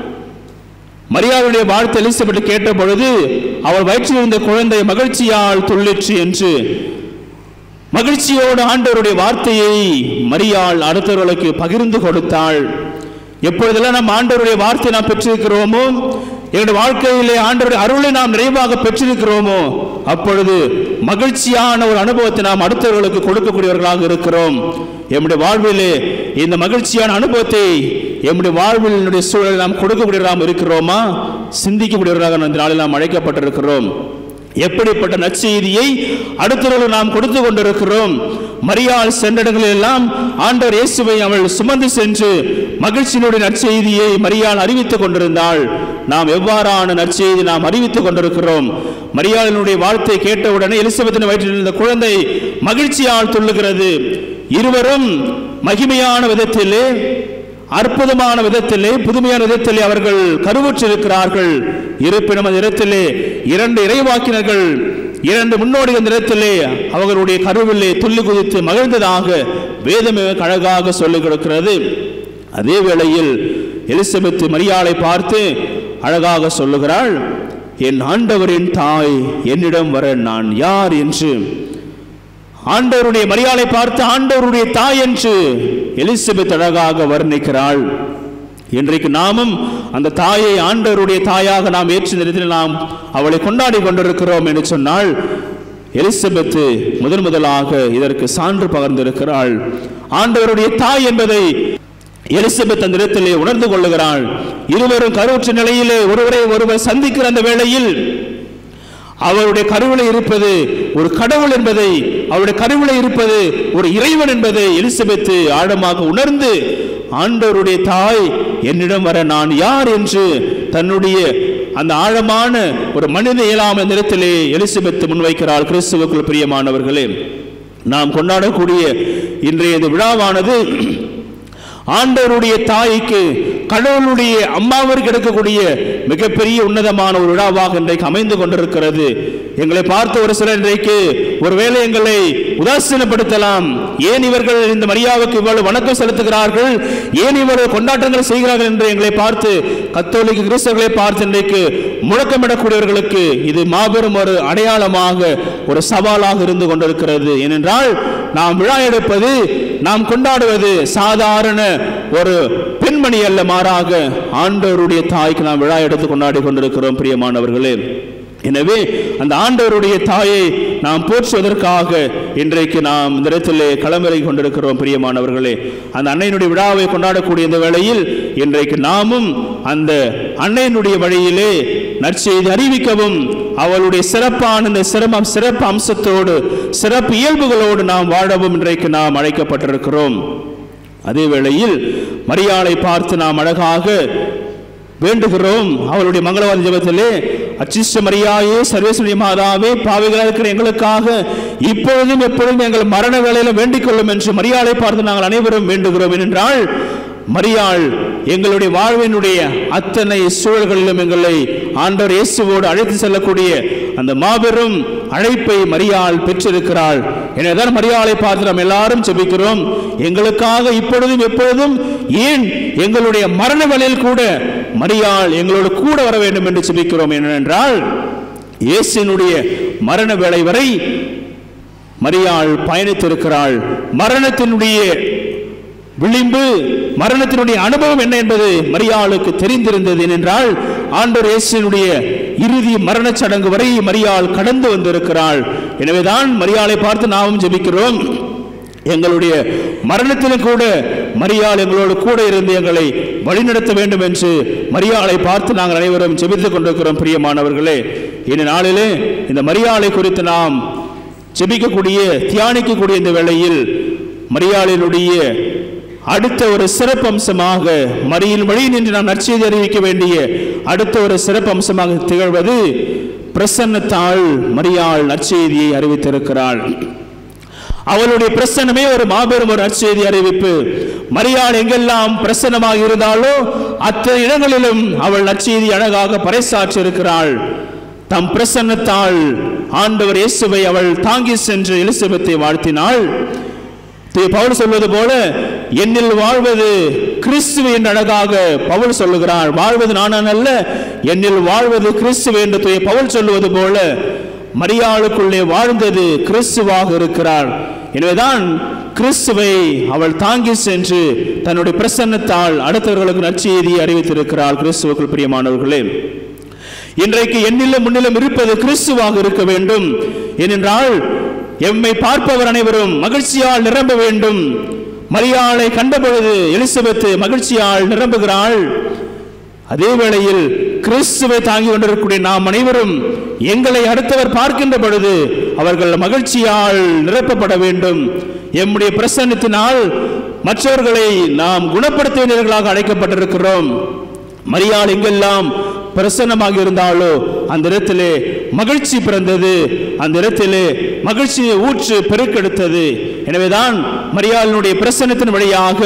மரியாளுடைய வார்த்தை எலிசபெத் கேட்ட பொழுது அவள் வயிற்றில் இருந்த குழந்தை மகிழ்ச்சியால் துள்ளிற்று என்று மகிழ்ச்சியோடு ஆண்டவருடைய வார்த்தையை மரியாள் அடுத்தவர்களுக்கு பகிர்ந்து கொடுத்தாள். எப்பொழுதெல்லாம் நாம் ஆண்டவருடைய வார்த்தை நாம் பெற்றிருக்கிறோமோ, என்னுடைய வாழ்க்கையிலே ஆண்டவருடைய அருளை நாம் நிறைவாக பெற்றிருக்கிறோமோ, அப்பொழுது மகிழ்ச்சியான ஒரு அனுபவத்தை நாம் அடுத்தவர்களுக்கு கொடுக்கக்கூடியவர்களாக இருக்கிறோம். எம்முடைய வாழ்விலே இந்த மகிழ்ச்சியான அனுபவத்தை எம்முடைய வாழ்வினுடைய சூழலை நாம் கொடுக்கக்கூடியவர்களாக இருக்கிறோமா? சிந்திக்கக்கூடியவர்களாக இந்த நாளில் நாம் அழைக்கப்பட்டிருக்கிறோம். எப்படிப்பட்ட நற்செய்தியை அடுத்தவர்கள் நாம் கொடுத்து கொண்டிருக்கிறோம். மரியாள் சென்ற இடங்களில் எல்லாம் ஆண்டவர் இயேசுவை அவள் சுமந்து சென்று மகிழ்ச்சியினுடைய நற்செய்தியை மரியாள் அறிவித்துக் கொண்டிருந்தாள். நாம் எவ்வாறான நற்செய்தி நாம் அறிவித்துக் கொண்டிருக்கிறோம்? மரியாளினுடைய வார்த்தை கேட்டவுடனே எலிசபெத்தின் வயிற்றில் இருந்த குழந்தை மகிழ்ச்சியால் துள்ளுகிறது. இருவரும் மகிமையான விதத்திலே, அற்புதமான விதத்திலே, புதுமையான விதத்திலே அவர்கள் கருவுற்றிருக்கிறார்கள். இருப்பினும் அந்த இடத்திலே இரண்டு இறைவாக்கினர்கள் இரண்டு முன்னோடிகள் இந்த இடத்திலே அவர்களுடைய கருவிலே துள்ளி குதித்து மகிழ்ந்ததாக வேதம் அழகாக சொல்லிக் கொடுக்கிறது. அதே வேளையில் எலிசபெத் மரியாளை பார்த்து அழகாக சொல்லுகிறாள், என் ஆண்டவரின் தாய் என்னிடம் வர நான் யார் என்று. ஆண்டவருடைய மரியாளை பார்த்து ஆண்டவருடைய தாய் என்று எலிசபெத் அழகாக வர்ணிக்கிறாள். இன்றைக்கு நாமும் அந்த தாயை ஆண்டவருடைய தாயாக நாம் ஏற்று நிறுத்தி நாம் அவளை கொண்டாடி கொண்டிருக்கிறோம் என்று சொன்னால், எலிசபெத் முதலாக இதற்கு சான்று பகர்ந்திருக்கிறாள். ஆண்டவருடைய தாய் என்பதை எலிசபெத் அந்த இடத்திலே உணர்ந்து கொள்ளுகிறாள். இருவரும் கருவுற்ற நிலையிலே ஒருவரை ஒருவர் சந்திக்கிற அந்த வேளையில் அவருடைய கருவிலே இருப்பது ஒரு கடவுள் என்பதை, அவருடைய கருவிலே இருப்பது ஒரு இறைவன் என்பதை எலிசபெத் ஆழமாக உணர்ந்து, ஆண்டவருடைய தாய் என்னிடம் வர நான் யார் என்று தன்னுடைய அந்த ஆழமான ஒரு மனித இயலாமை நிறத்திலே எலிசபெத் முன்வைக்கிறாள். கிறிஸ்துவுக்குள் பிரியமானவர்களே, நாம் கொண்டாடக்கூடிய இன்றைய இந்த விழாவானது ஆண்டவருடைய தாய்க்கு கடவுளுடைய அம்மாவிற்கு எடுக்கக்கூடிய மிகப்பெரிய உன்னதமான ஒரு விழாவாக இன்றைக்கு அமைந்து கொண்டிருக்கிறது. எங்களை பார்த்த ஒரு சிலர் இன்றைக்கு ஒருவேளை எங்களை உதாசீனப்படுத்தலாம். ஏன் இவர்கள் இந்த மரியாவுக்கு இவ்வளவு வணக்கம் செலுத்துகிறார்கள், ஏன் இவ்வளவு கொண்டாட்டங்கள் செய்கிறார்கள் என்று எங்களை பார்த்து, கத்தோலிக்க கிறிஸ்தவர்களை பார்த்து இன்றைக்கு முழக்கமிடக்கூடியவர்களுக்கு இது மாபெரும் ஒரு அடையாளமாக ஒரு சவாலாக இருந்து கொண்டிருக்கிறது. ஏனென்றால் நாம் விழா எடுப்பது, நாம் கொண்டாடுவது சாதாரண ஒரு பெண்மணி அல்ல, மாறாக ஆண்டவருடைய தாய்க்கு நாம் விழா எடுத்து கொண்டாடி கொண்டிருக்கிறோம் பிரியமானவர்களே. எனவே அந்த ஆண்டவருடைய தாயை நாம் போற்றுவதற்காக இன்றைக்கு நாம் இந்த இடத்திலே களமிறங்கி கொண்டிருக்கிறோம் பிரியமானவர்களே. அந்த அன்னையினுடைய விழாவை கொண்டாடக்கூடிய இந்த வேளையில் இன்றைக்கு நாமும் அந்த அன்னையினுடைய வழியிலே நற்செய்தி அறிவிக்கவும், அவளுடைய சிறப்பான இந்த சிறப்பு அம்சத்தோடு சிறப்பு இயல்புகளோடு நாம் வாழவும் இன்றைக்கு நாம் அழைக்கப்பட்டிருக்கிறோம். அதே வேளையில் மரியாளை பார்த்து நாம் அழகாக வேண்டுகிறோம். அவளுடைய மங்களவாத ஜெபத்திலே, அச்சிஷ்ட மரியாயே சர்வேஸ்வரிய மாதாவே, பாவிகளாக இருக்கிற எங்களுக்காக இப்பொழுதும் எப்பொழுதும் எங்கள் மரண வேளையில வேண்டிக் கொள்ளும் என்று மரியாளை பார்த்து நாங்கள் அனைவரும் வேண்டுகிறோம். என்றால் மரியாள் எங்களுடைய வாழ்வினுடைய அத்தனை சூழல்களிலும் எங்களை ஆண்டவர் இயேசுவோடு அழைத்து செல்லக்கூடிய அந்த மாபெரும் அழைப்பை மரியாள் பெற்றிருக்கிறாள். எனவேதான் மரியாளை பார்த்து நாம் எல்லாரும் ஜெபிக்கிறோம், எங்களுக்காக இப்பொழுதும் எப்பொழுதும், ஏன் எங்களுடைய மரண வேளையில் கூட மரியாள் எங்களோடு கூட வர வேண்டும் என்று ஜெபிக்கிறோம். ஏனென்றால் இயேசுவினுடைய மரண வேளை வரை மரியாள் பயணித்திருக்கிறாள். மரணத்தினுடைய விளிம்பு, மரணத்தினுடைய அனுபவம் என்ன என்பது மரியாளுக்கு தெரிந்திருந்தது. ஏனென்றால் ஆண்டவர் இயேசுவினுடைய இறுதி மரண சடங்கு வரை மரியாள் கடந்து வந்திருக்கிறாள். எனவேதான் மரியாளை பார்த்து நாமும் ஜெபிக்கிறோம், எங்களுடைய மரணத்திலும் கூட மரியாள் எங்களோடு கூட இருந்து எங்களை வழிநடத்த வேண்டும் என்று மரியாளை பார்த்து நாங்கள் அனைவரும் ஜெபித்துக் கொண்டிருக்கிறோம் பிரியமானவர்களே. இந்த நாளிலே இந்த மரியாளை குறித்து நாம் ஜெபிக்கக்கூடிய, தியானிக்கக்கூடிய இந்த வேளையில் மரியாளினுடைய அடுத்த ஒரு சிறப்பு அம்சமாக, மரியின் வழி நின்று நாம் நற்செய்தி அறிவிக்க வேண்டிய அடுத்த ஒரு சிறப்பு அம்சமாக திகழ்வது பிரசன்னத்தால் மரியாள் நற்செய்தியை அறிவித்திருக்கிறாள். அவளுடைய பிரசன்னமே ஒரு மாபெரும் ஒரு நற்செய்தி அறிவிப்பு. மரியாள் எங்கெல்லாம் பிரசன்னமாக இருந்தாலோ அத்தனை இடங்களிலும் அவள் நற்செய்தி அழகாக பறைசாற்றி இருக்கிறாள். தம் பிரசன்னத்தால் ஆண்டவர் இயேசுவை அவள் தாங்கி சென்று எலிசபெத்தை வாழ்த்தினாள். பவுல் சொல்வது போல, என்னில் வாழ்வது கிறிஸ்துவ என்று அழகாக பவுல் சொல்லுகிறார். வாழ்வது நான் அல்ல, என்னில் வாழ்வது கிறிஸ்துவ என்று பவுல் சொல்லுவது போல மரியாளுக்குள்ளே வாழ்ந்தது கிறிஸ்துவாக இருக்கிறார். எனவேதான் கிறிஸ்துவை அவள் தாங்கி சென்று தன்னுடைய பிரசன்னத்தால் அடுத்தவர்களுக்கு நற்செய்தியை அறிவித்திருக்கிறாள். கிறிஸ்துவுக்குள் பிரியமானவர்களே, இன்றைக்கு என்னிலும் முன்னிலும் இருப்பது கிறிஸ்துவாக இருக்க வேண்டும். ஏனென்றால் எம்மை பார்ப்பவர் அனைவரும் மகிழ்ச்சியால் நிரம்ப வேண்டும். மரியாளை கண்டபொழுது எலிசபெத் மகிழ்ச்சியால் நிரம்புகிறாள். அதே வேளையில் கிறிஸ்துவை தாங்கி கொண்டிருக்கக்கூடிய நாம் அனைவரும் எங்களை அடுத்தவர் பார்க்கின்ற பொழுது அவர்கள் மகிழ்ச்சியால் நிரப்பப்பட வேண்டும். எம்முடைய பிரசன்னத்தினால் மற்றவர்களை நாம் குணப்படுத்தியவர்களாக அழைக்கப்பட்டிருக்கிறோம். மரியாள் எங்கெல்லாம் பிரசன்னமாக இருந்தாலோ அந்த இடத்திலே மகிழ்ச்சி பிறந்தது, அந்த இடத்திலே மகிழ்ச்சியை ஊற்று பெருக்கெடுத்தது. எனவேதான் மரியாளினுடைய பிரசன்னத்தின் வழியாக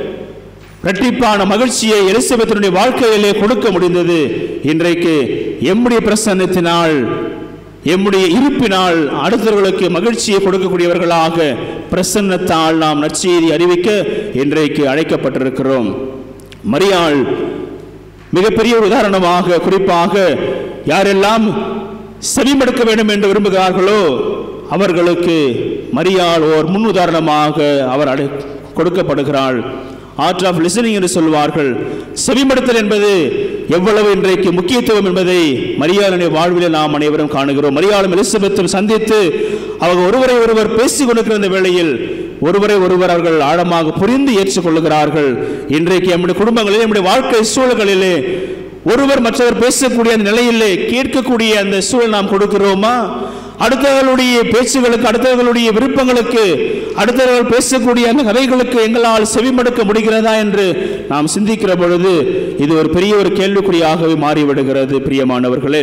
இரட்டிப்பான மகிழ்ச்சியை எலிசபெத்தினுடைய வாழ்க்கையிலே கொடுக்க முடிந்தது. இன்றைக்கு எம்முடைய பிரசன்னத்தினால் எம்முடைய இருப்பினால் அடுத்தவர்களுக்கு மகிழ்ச்சியை கொடுக்கக்கூடியவர்களாக பிரசன்னத்தால் நாம் நற்செய்தி அறிவிக்க இன்றைக்கு அழைக்கப்பட்டிருக்கிறோம். மரியாள் மிகப்பெரிய ஒரு உதாரணமாக, குறிப்பாக யாரெல்லாம் செவிமடுக்க வேண்டும் என்று விரும்புகிறார்களோ அவர்களுக்கு மரியாள் ஓர் முன் உதாரணமாக அவர் கொடுக்கப்படுகிறாள். ஆர்ட் ஆஃப் லிசனிங் என்று சொல்வார்கள். செவிமடுத்தல் என்பது எவ்வளவு இன்றைக்கு முக்கியத்துவம் என்பதை மரியாளுடைய வாழ்வில் நாம் அனைவரும் காணுகிறோம். மரியாளும் எலிசபெத்தும் சந்தித்து அவங்க ஒருவரை ஒருவர் பேசிக் கொண்டிருக்கிற இந்த வேளையில் ஒருவரை ஒருவர் அவர்கள் ஆழமாக புரிந்து ஏற்றுக்கொள்ளுகிறார்கள். இன்றைக்கு நம்முடைய குடும்பங்களிலே, நம்முடைய வாழ்க்கை சூழல்களிலே ஒருவர் மற்றவர் பேசக்கூடிய அந்த நிலையிலே கேட்கக்கூடிய அந்த சூழல் நாம் கொடுக்கிறோமா? அடுத்தவர்களுடைய பேச்சுகளுக்கு, அடுத்தவர்களுடைய விருப்பங்களுக்கு, அடுத்தவர்கள் பேசக்கூடிய அந்த கதைகளுக்கு எங்களால் செவிமடுக்க முடிகிறதா என்று நாம் சிந்திக்கிற பொழுது இது ஒரு பெரிய ஒரு கேள்விக்குறியாகவே மாறிவிடுகிறது பிரியமானவர்களே.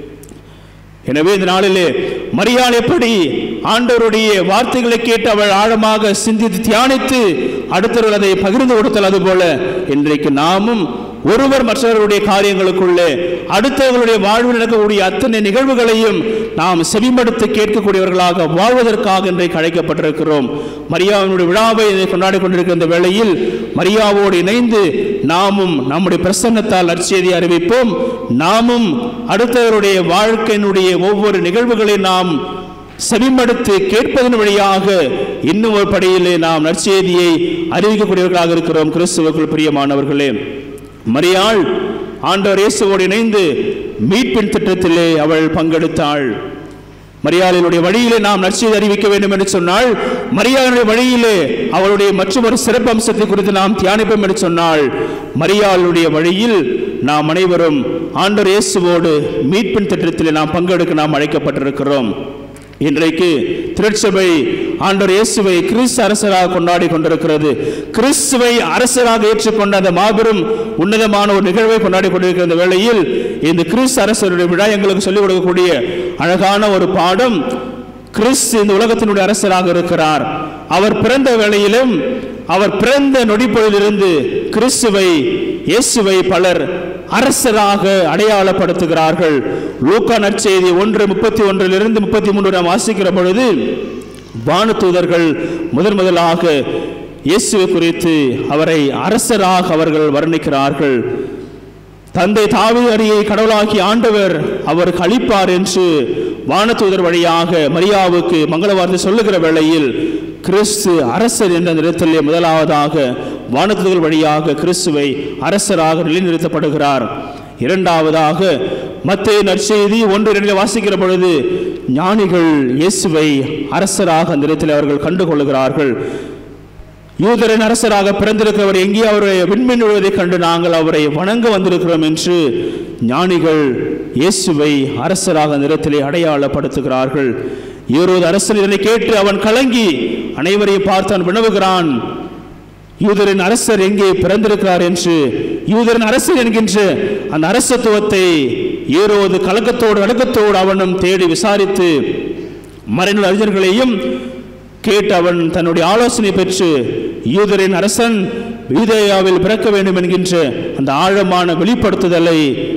எனவே இந்த நாளிலே மரியாள் எப்படி ஆண்டவருடைய வார்த்தைகளை கேட்டு அவள் ஆழமாக சிந்தித்து தியானித்து அடுத்தவர்கள் அதை பகிர்ந்து கொடுத்தல், அதுபோல இன்றைக்கு நாமும் ஒருவர் மற்றவர்களுடைய காரியங்களுக்குள்ளே அடுத்தவர்களுடைய வாழ்வில் நடக்கக்கூடிய அத்தனை நிகழ்வுகளையும் நாம் செவிமடுத்து கேட்கக்கூடியவர்களாக வாழ்வதற்காக இன்றைக்கு அழைக்கப்பட்டிருக்கிறோம். மரியாவினுடைய விழாவை கொண்டாடி கொண்டிருக்கிற இந்த வேளையில் மரியாவோடு இணைந்து நாமும் நம்முடைய பிரசன்னத்தால் நற்செய்தி அறிவிப்போம். நாமும் அடுத்தவருடைய வாழ்க்கையினுடைய ஒவ்வொரு நிகழ்வுகளை நாம் செவிமடுத்து கேட்பதன் வழியாக இன்னும் ஒரு படியிலே நாம் நற்செய்தியை அறிவிக்கக்கூடியவர்களாக இருக்கிறோம். கிறிஸ்துவுக்குள் பிரியமானவர்களே, மரியாள் ஆண்டவர் இயேசுவோடு இணைந்து மீட்பின் திட்டத்திலே அவள் பங்கெடுத்தாள். மரியாளினுடைய வழியிலே நாம் நற்செய்தி அறிவிக்க வேண்டும் என்று சொன்னால், மரியாளுடைய வழியிலே அவளுடைய மற்றொரு சிறப்பு அம்சத்தை குறித்து நாம் தியானிப்போம் என்று சொன்னால், மரியாளுடைய வழியில் நாம் அனைவரும் ஆண்டவர் இயேசுவோடு மீட்பின் திட்டத்திலே நாம் பங்கெடுக்க நாம் அழைக்கப்பட்டிருக்கிறோம். இன்றைக்கு திருச்சபை ஆண்டவர் இயேசுவை கிறிஸ்து அரசராக கொண்டாடி கொண்டிருக்கிறது. கிறிஸ்துவை அரசராக ஏற்றுக்கொண்ட அந்த மாபெரும் உன்னதமான ஒரு நிகழ்வை கொண்டாடி கொண்டிருக்கிற இந்த வேளையில் இந்த கிறிஸ்து அரசருடைய விழா எங்களுக்கு சொல்லிக் கொடுக்கக்கூடிய அழகான ஒரு பாடம். கிறிஸ்து இந்த உலகத்தினுடைய அரசராக இருக்கிறார். அவர் பிறந்த வேளையிலும், அவர் பிறந்த நொடிப்பொழுதிலிருந்து கிறிஸ்துவை, இயேசுவை பலர் அரசராக அடையாளப்படுத்துகிறார்கள். லூக்கா நற்செய்தி 1:31 33 நாம் வாசிக்கிற பொழுது வானதூதர்கள் முதலாக இயேசுவை குறித்து அவரை அரசராக அவர்கள் வர்ணிக்கிறார்கள். தந்தை தாவீது அடியை கடவுளாகி ஆண்டவர் அவருக்கு அளிப்பார் என்று வானதூதர் வழியாக மரியாவுக்கு மங்களவார்த்தை சொல்லுகிற வேளையில் கிறிஸ்து அரசர் என்ற இடத்திலே முதலாவதாக வானதூதர்கள் வழியாக கிறிஸ்துவை அரசராக நிலைநிறுத்தப்படுகிறார். இரண்டாவதாக மத்தேயு நற்செய்தி 1:2 வாசிக்கிற பொழுது ஞானிகள் இயேசுவை அரசராக அந்த இடத்தில் அவர்கள் கண்டுகொள்கிறார்கள். யூதரின் அரசராக பிறந்திருக்கிறவர் எங்கே அவரை விண்மீன் விழுவதை கண்டு நாங்கள் அவரை வணங்க வந்திருக்கிறோம் என்று ஞானிகள் இயேசுவை அரசராக அந்த இடத்திலே அடையாளப்படுத்துகிறார்கள். ஈரோது அரசர் இதனை கேட்டு அவன் கலங்கி அனைவரையும் பார்த்தான், வினவுகிறான், யூதரின் அரசர் எங்கே பிறந்திருக்கிறார் என்று. யூதரின் அரசர் என்கின்ற அந்த அரசத்துவத்தை ஈரோது கலக்கத்தோடு அடக்கத்தோடு அவனும் தேடி விசாரித்து மறைநூல் அறிஞர்களையும் கேட்டு அவன் தன்னுடைய ஆலோசனை பெற்று யூதரின் அரசன் யூதேயாவில் பிறக்க வேண்டும் என்கின்ற அந்த ஆழமான வெளிப்படுத்துதலை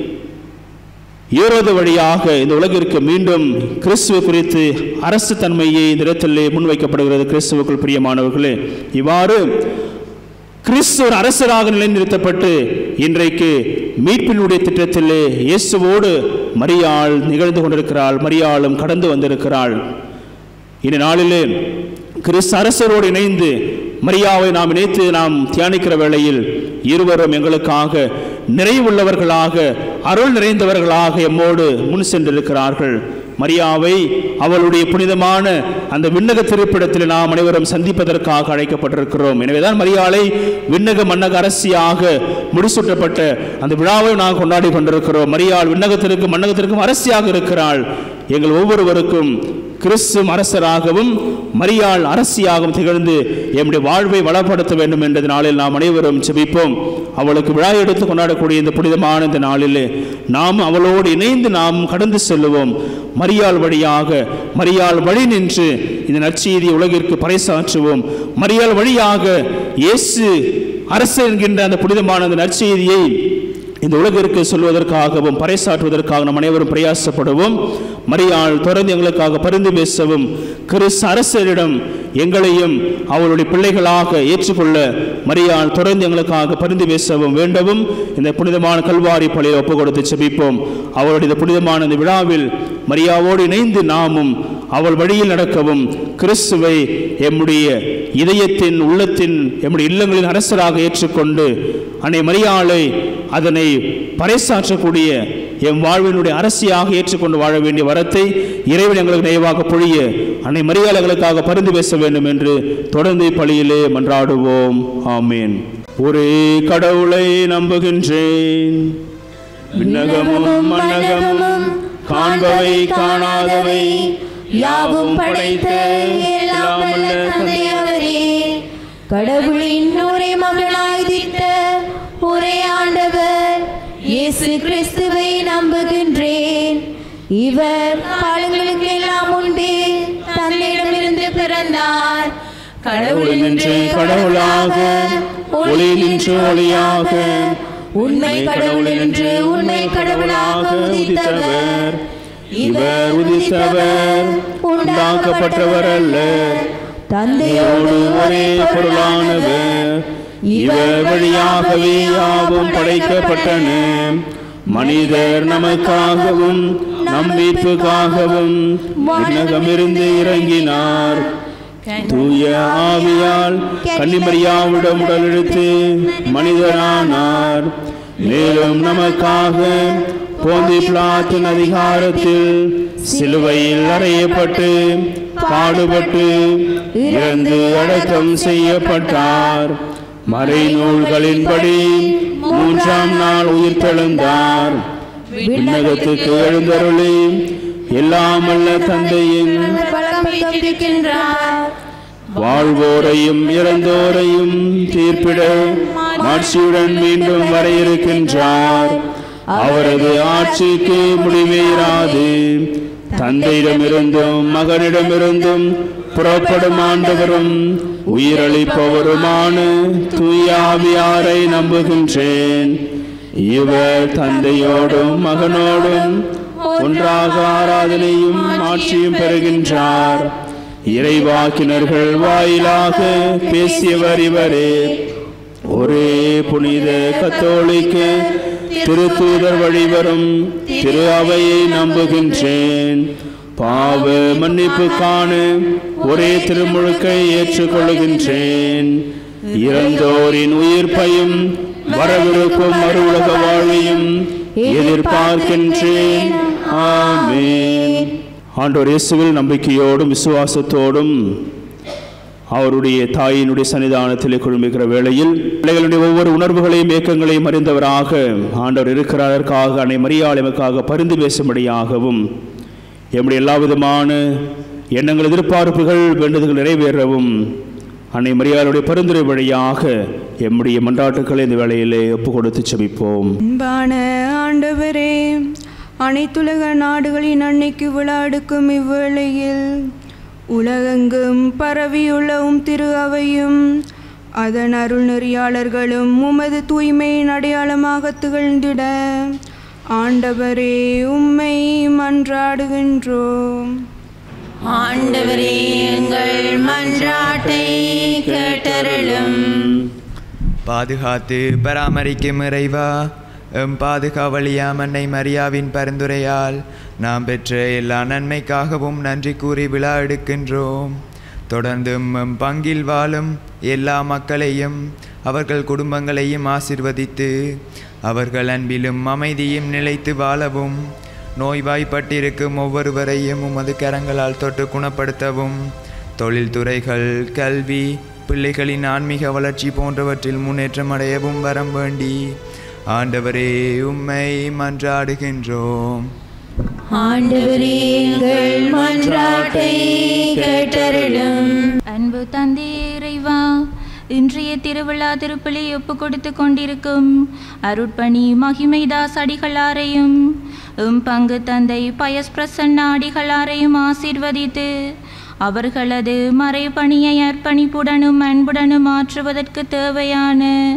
ஈரோது வழியாக இந்த உலகிற்கு மீண்டும் கிறிஸ்துவ குறித்து அரசு தன்மையை இந்த இடத்திலே முன்வைக்கப்படுகிறது. கிறிஸ்துவுக்குள் பிரியமானவர்களே, இவ்வாறு கிறிஸ்து அரசராக நிலைநிறுத்தப்பட்டு இன்றைக்கு மீட்பினுடைய திட்டத்திலே இயேசுவோடு மரியாள் நிகழ்ந்து கொண்டிருக்கிறாள். மரியாளும் கடந்து வந்திருக்கிறாள். இந்த நாளிலே கிறிஸ்து அரசரோடு இணைந்து மரியாவை நாம் இணைத்து நாம் தியானிக்கிற வேளையில் இருவரும் எங்களுக்காக நிறைவுள்ளவர்களாக, அருள் நிறைந்தவர்களாக எம்மோடு முன் சென்றிருக்கிறார்கள். மரியாவை அவளுடைய புனிதமான அந்த விண்ணக திருப்பிடத்தில் நாம் அனைவரும் சந்திப்பதற்காக அழைக்கப்பட்டிருக்கிறோம். எனவேதான் மரியாளை விண்ணக மன்னக அரசியாக முடிசூட்டப்பட்ட அந்த விழாவை நாம் கொண்டாடி கொண்டிருக்கிறோம். மரியாள் விண்ணகத்திற்கும் மன்னகத்திற்கும் அரசியாக இருக்கிறாள். எங்கள் ஒவ்வொருவருக்கும் கிறிஸ்து அரசராகவும் மரியாள் அரசியாகவும் திகழ்ந்து எம்முடைய வாழ்வை வளப்படுத்த வேண்டும் என்ற நாளில் நாம் அனைவரும் ஜெபிப்போம். அவளுக்கு விழா எடுத்து கொண்டாடக்கூடிய இந்த புனிதமான இந்த நாளிலே நாம் அவளோடு இணைந்து நாம் கடந்து செல்லுவோம். மரியாள் வழியாக, மரியாள் வழி நின்று இந்த நற்செய்தியை உலகிற்கு பறைசாற்றுவோம். மரியாள் வழியாக இயேசு அரசு என்கின்ற அந்த புனிதமான அந்த நற்செய்தியை இந்த உலகிற்கு சொல்வதற்காகவும் பறைசாற்றுவதற்காக நம் அனைவரும் பிரயாசப்படுவோம். மரியாள் தொடர்ந்து எங்களுக்காக பரிந்து பேசவும் கிறிஸ்து அரசரிடம் எங்களையும் அவருடைய பிள்ளைகளாக ஏற்றுக்கொள்ள மரியாள் தொடர்ந்து எங்களுக்காக பரிந்து பேசவும் வேண்டவும் இந்த புனிதமான கல்வாரி பலியை ஒப்பு கொடுத்து செபிப்போம். அவருடைய புனிதமான இந்த விழாவில் மரியாவோடு இணைந்து நாமும் அவள் வழியில் நடக்கவும் கிறிஸ்துவை எம்முடைய இதயத்தின் உள்ளத்தின் எம்முடைய இல்லங்களின் அரசராக ஏற்றுக்கொண்டு அன்னை மரியாளை அதனை பறைசாற்றக்கூடிய எம் வாழ்வினுடைய அரசியாக ஏற்றுக்கொண்டு வாழ வேண்டிய வரத்தை இறைவன் எங்களுக்கு நினைவாக பொழிய அன்னை மரியாள் எங்களுக்காக பரிந்து பேச வேண்டும் என்று தொடர்ந்து பலியிலே மன்றாடுவோம். ஆமேன். ஒரே கடவுளை நம்புகின்றேன், விண்ணகமும் மண்ணகமும் காண்பவை காணாதவை யாவும் படைத்த எல்லாம் வல்ல தந்தையவரே, கடவுளின் ஒரே மகனாய்திட்ட ஒரே ஆண்டவர் இயேசு கிறிஸ்துவை நம்புகின்றேன். இவர் காலங்களுக்கு எல்லாம் முன்பே தன்னிடமிருந்து பிறந்தார். கடவுள் நின்று கடவுளாக, ஒளி நின்று ஒளியாக, உண்மை கடவுள் நின்று உண்மை கடவுளாக உதித்தவர். இவர் உதித்தவர், உண்டாக்கப்பட்டவர் அல்ல, தந்தையோடு ஒரே பொருளானவர். இவர் வழியாகவே யாவும் படைக்கப்பட்டன. மனிதர் நமக்காகவும் நம் மீட்புக்காகவும் விண்ணகமிருந்து இறங்கினார். தூய ஆவியால் கன்னிமரியாவிடம் உடலெடுத்து மனிதரானார். மேலும் நமக்காக போந்தி பிலாத்தின் அதிகாரத்தில் சிலுவையில் அறையப்பட்டு பாடுபட்டு இறந்து அடக்கம் செய்யப்பட்டார். மறைநூல்களின்படி 3ஆம் நாள் உயிர்த்தெழுந்தார். விண்ணகத்துக்கு எழுந்தருளி எல்லாம் வல்ல தந்தையின் வாழ்வோரையும் இறந்தோரையும் தீர்ப்பிட ஆட்சியுடன் மீண்டும் வர இருக்கின்றார். அவரது ஆட்சிக்கு முடிவே இராது. தந்தையிடமிருந்தும் மகனிடமிருந்தும் புறப்படும் ஆண்டவரும் உயிரளிப்பவருமான தூய ஆவியாரை நம்புகின்றேன். இவர் தந்தையோடும் மகனோடும் ஒன்றாக ஆராதனையும் ஆட்சியும் பெறுகின்றார். இறைவாக்கினர்கள் வாயிலாக பேசியவர் இவரே. ஒரே புனித கத்தோலிக்க திருத்தூதர் வழிவரும் திரு அவையை நம்புகின்றேன். பாவ மன்னிப்புக்கான ஒரே திருமுழுக்கை ஏற்றுக்கொள்கின்றேன். இறந்தோரின் உயிர்ப்பையும் வரவிருக்கும் மறு உலக வாழ்வையும் எதிர்பார்க்கின்றேன். ஆமென். ஆண்டவர் இயேசுவில் நம்பிக்கையோடும் விசுவாசத்தோடும் அவருடைய தாயினுடைய சன்னிதானத்தில் குழுமிக்கிற வேளையில் பிள்ளைகளுடைய ஒவ்வொரு உணர்வுகளையும் இயக்கங்களையும் அறிந்தவராக ஆண்டவர் இருக்கிறதற்காக அன்னை மரியாள் எமக்காக பரிந்து பேசும்படியாகவும் எம்முடைய எல்லா விதமான எண்ணங்கள் எதிர்பார்ப்புகள் வேண்டுதல்கள் நிறைவேறவும் அன்னை மரியாளுடைய பரிந்துரை வழியாக எம்முடைய மன்றாட்டுக்களை இந்த வேளையிலே ஒப்பு கொடுத்து செபிப்போம். அன்பான ஆண்டவரே, அனைத்துலக நாடுகளின் அன்னைக்கு விழா எடுக்கும் இவ்வேளையில் உலகெங்கும் பரவியுள்ளவும் திரு அவையும் அதன் அருள் நெறியாளர்களும் உமது தூய்மையின் அடையாளமாக திகழ்ந்திட ஆண்டவரே உம்மை மன்றாடுகின்றோம். ஆண்டவரே, எங்கள் மன்றாட்டை கேட்டருளும். பாதுகாத்து பராமரிக்கும் இறைவா, எம் பாதுகாவலியாம் அன்னை மரியாவின் பரிந்துரையால் நாம் பெற்ற எல்லா நன்மைக்காகவும் நன்றி கூறி விழா எடுக்கின்றோம். தொடர்ந்தும் எம் பங்கில் வாழும் எல்லா மக்களையும் அவர்கள் குடும்பங்களையும் ஆசிர்வதித்து அவர்கள் அன்பிலும் அமைதியும் நிலைத்து வாழவும், நோய்வாய்ப்பட்டிருக்கும் ஒவ்வொருவரையும் உமது கரங்களால் தொட்டு குணப்படுத்தவும், தொழில்துறைகள், கல்வி, பிள்ளைகளின் ஆன்மீக வளர்ச்சி போன்றவற்றில் முன்னேற்றம் அடையவும் வரம் வேண்டி ஆண்டவரே உம்மை மன்றாடுகின்றோம். ஆண்டவரே, எங்கள் மன்றாட்டை கேட்டருளும். அன்பு தந்தை இறைவா, இன்றைய திருவிழா திருப்பலி ஒப்பு கொடுத்து கொண்டிருக்கும் அருட்பணி மகிமைதாஸ் அடிகளாரையும் பங்கு தந்தை பயஸ் பிரசன்ன அடிகளாரையும் ஆசீர்வதித்து அவர்களது மறைபணியை அர்ப்பணிப்புடனும் அன்புடனும் ஆற்றுவதற்கு தேவையான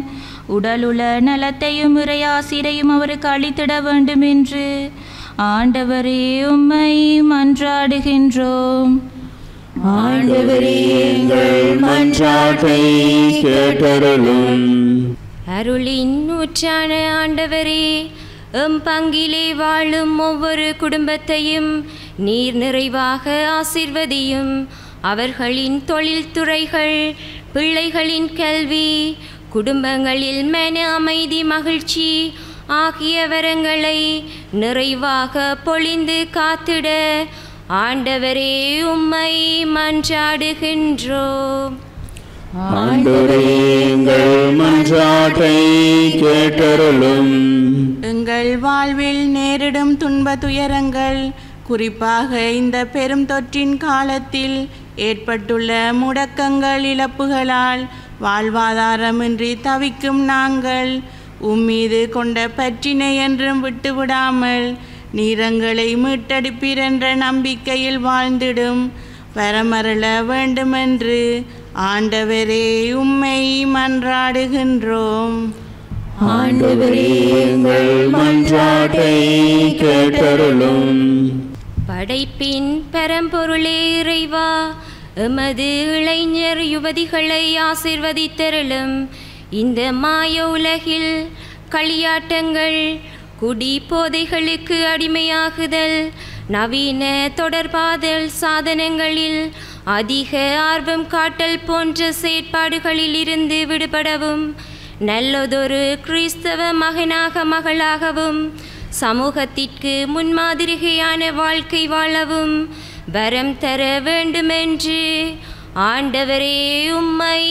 உடலுள்ள நலத்தையும் இறையாசிரையும் அவருக்கு அளித்திட வேண்டும் என்று ஆண்டவரே உம்மை மன்றாடுகின்றோம். ஆண்டவரே எங்கள் மன்றாட்டை கேட்டருளும். அருளின் ஊற்றான ஆண்டவரே, எம் பங்கிலே வாழும் ஒவ்வொரு குடும்பத்தையும் நீர் நிறைவாக ஆசீர்வதியும். அவர்களின் தொழில்துறைகள், பிள்ளைகளின் கல்வி, குடும்பங்களில் மன அமைதி, மகிழ்ச்சி ஆகிய வரங்களை நிறைவாக பொழிந்து காத்திட ஆண்டவரே உம்மை மன்றாடுகின்றோம். ஆண்டவரே எங்கள் மன்றாட்டை கேட்டருளும். எங்கள் வாழ்வில் நேரிடும் துன்ப துயரங்கள், குறிப்பாக இந்த பெரும் தொற்றின் காலத்தில் ஏற்பட்டுள்ள முடக்கங்கள், இழப்புகளால் வாழ்வாதாரமின்றி தவிக்கும் நாங்கள் உம்மீது கொண்ட பற்றினை என்றும் விட்டுவிடாமல் நீரங்களை மீட்டெடுப்பீர் என்ற நம்பிக்கையில் வாழ்ந்திடும் வரமருள வேண்டுமென்று ஆண்டவரே உம்மை மன்றாடுகின்றோம். ஆண்டவரே எங்கள் மன்றாட்டை கேட்டருளும். படைப்பின் பரம்பொருளே இறைவா, எமது இளைஞர் யுவதிகளை ஆசீர்வதித்தருளும். இந்த மாய உலகில் களியாட்டங்கள், குடி போதைகளுக்கு அடிமையாகுதல், நவீன தொடர்பாடல் சாதனங்களில் அதிக ஆர்வம் காட்டல் போன்ற செயற்பாடுகளில் இருந்து விடுபடவும், நல்லதொரு கிறிஸ்தவ மகனாக மகளாகவும் சமூகத்திற்கு முன்மாதிரியான வாழ்க்கை வாழவும் வரம் தர வேண்டுமென்று ஆண்டவரே உம்மை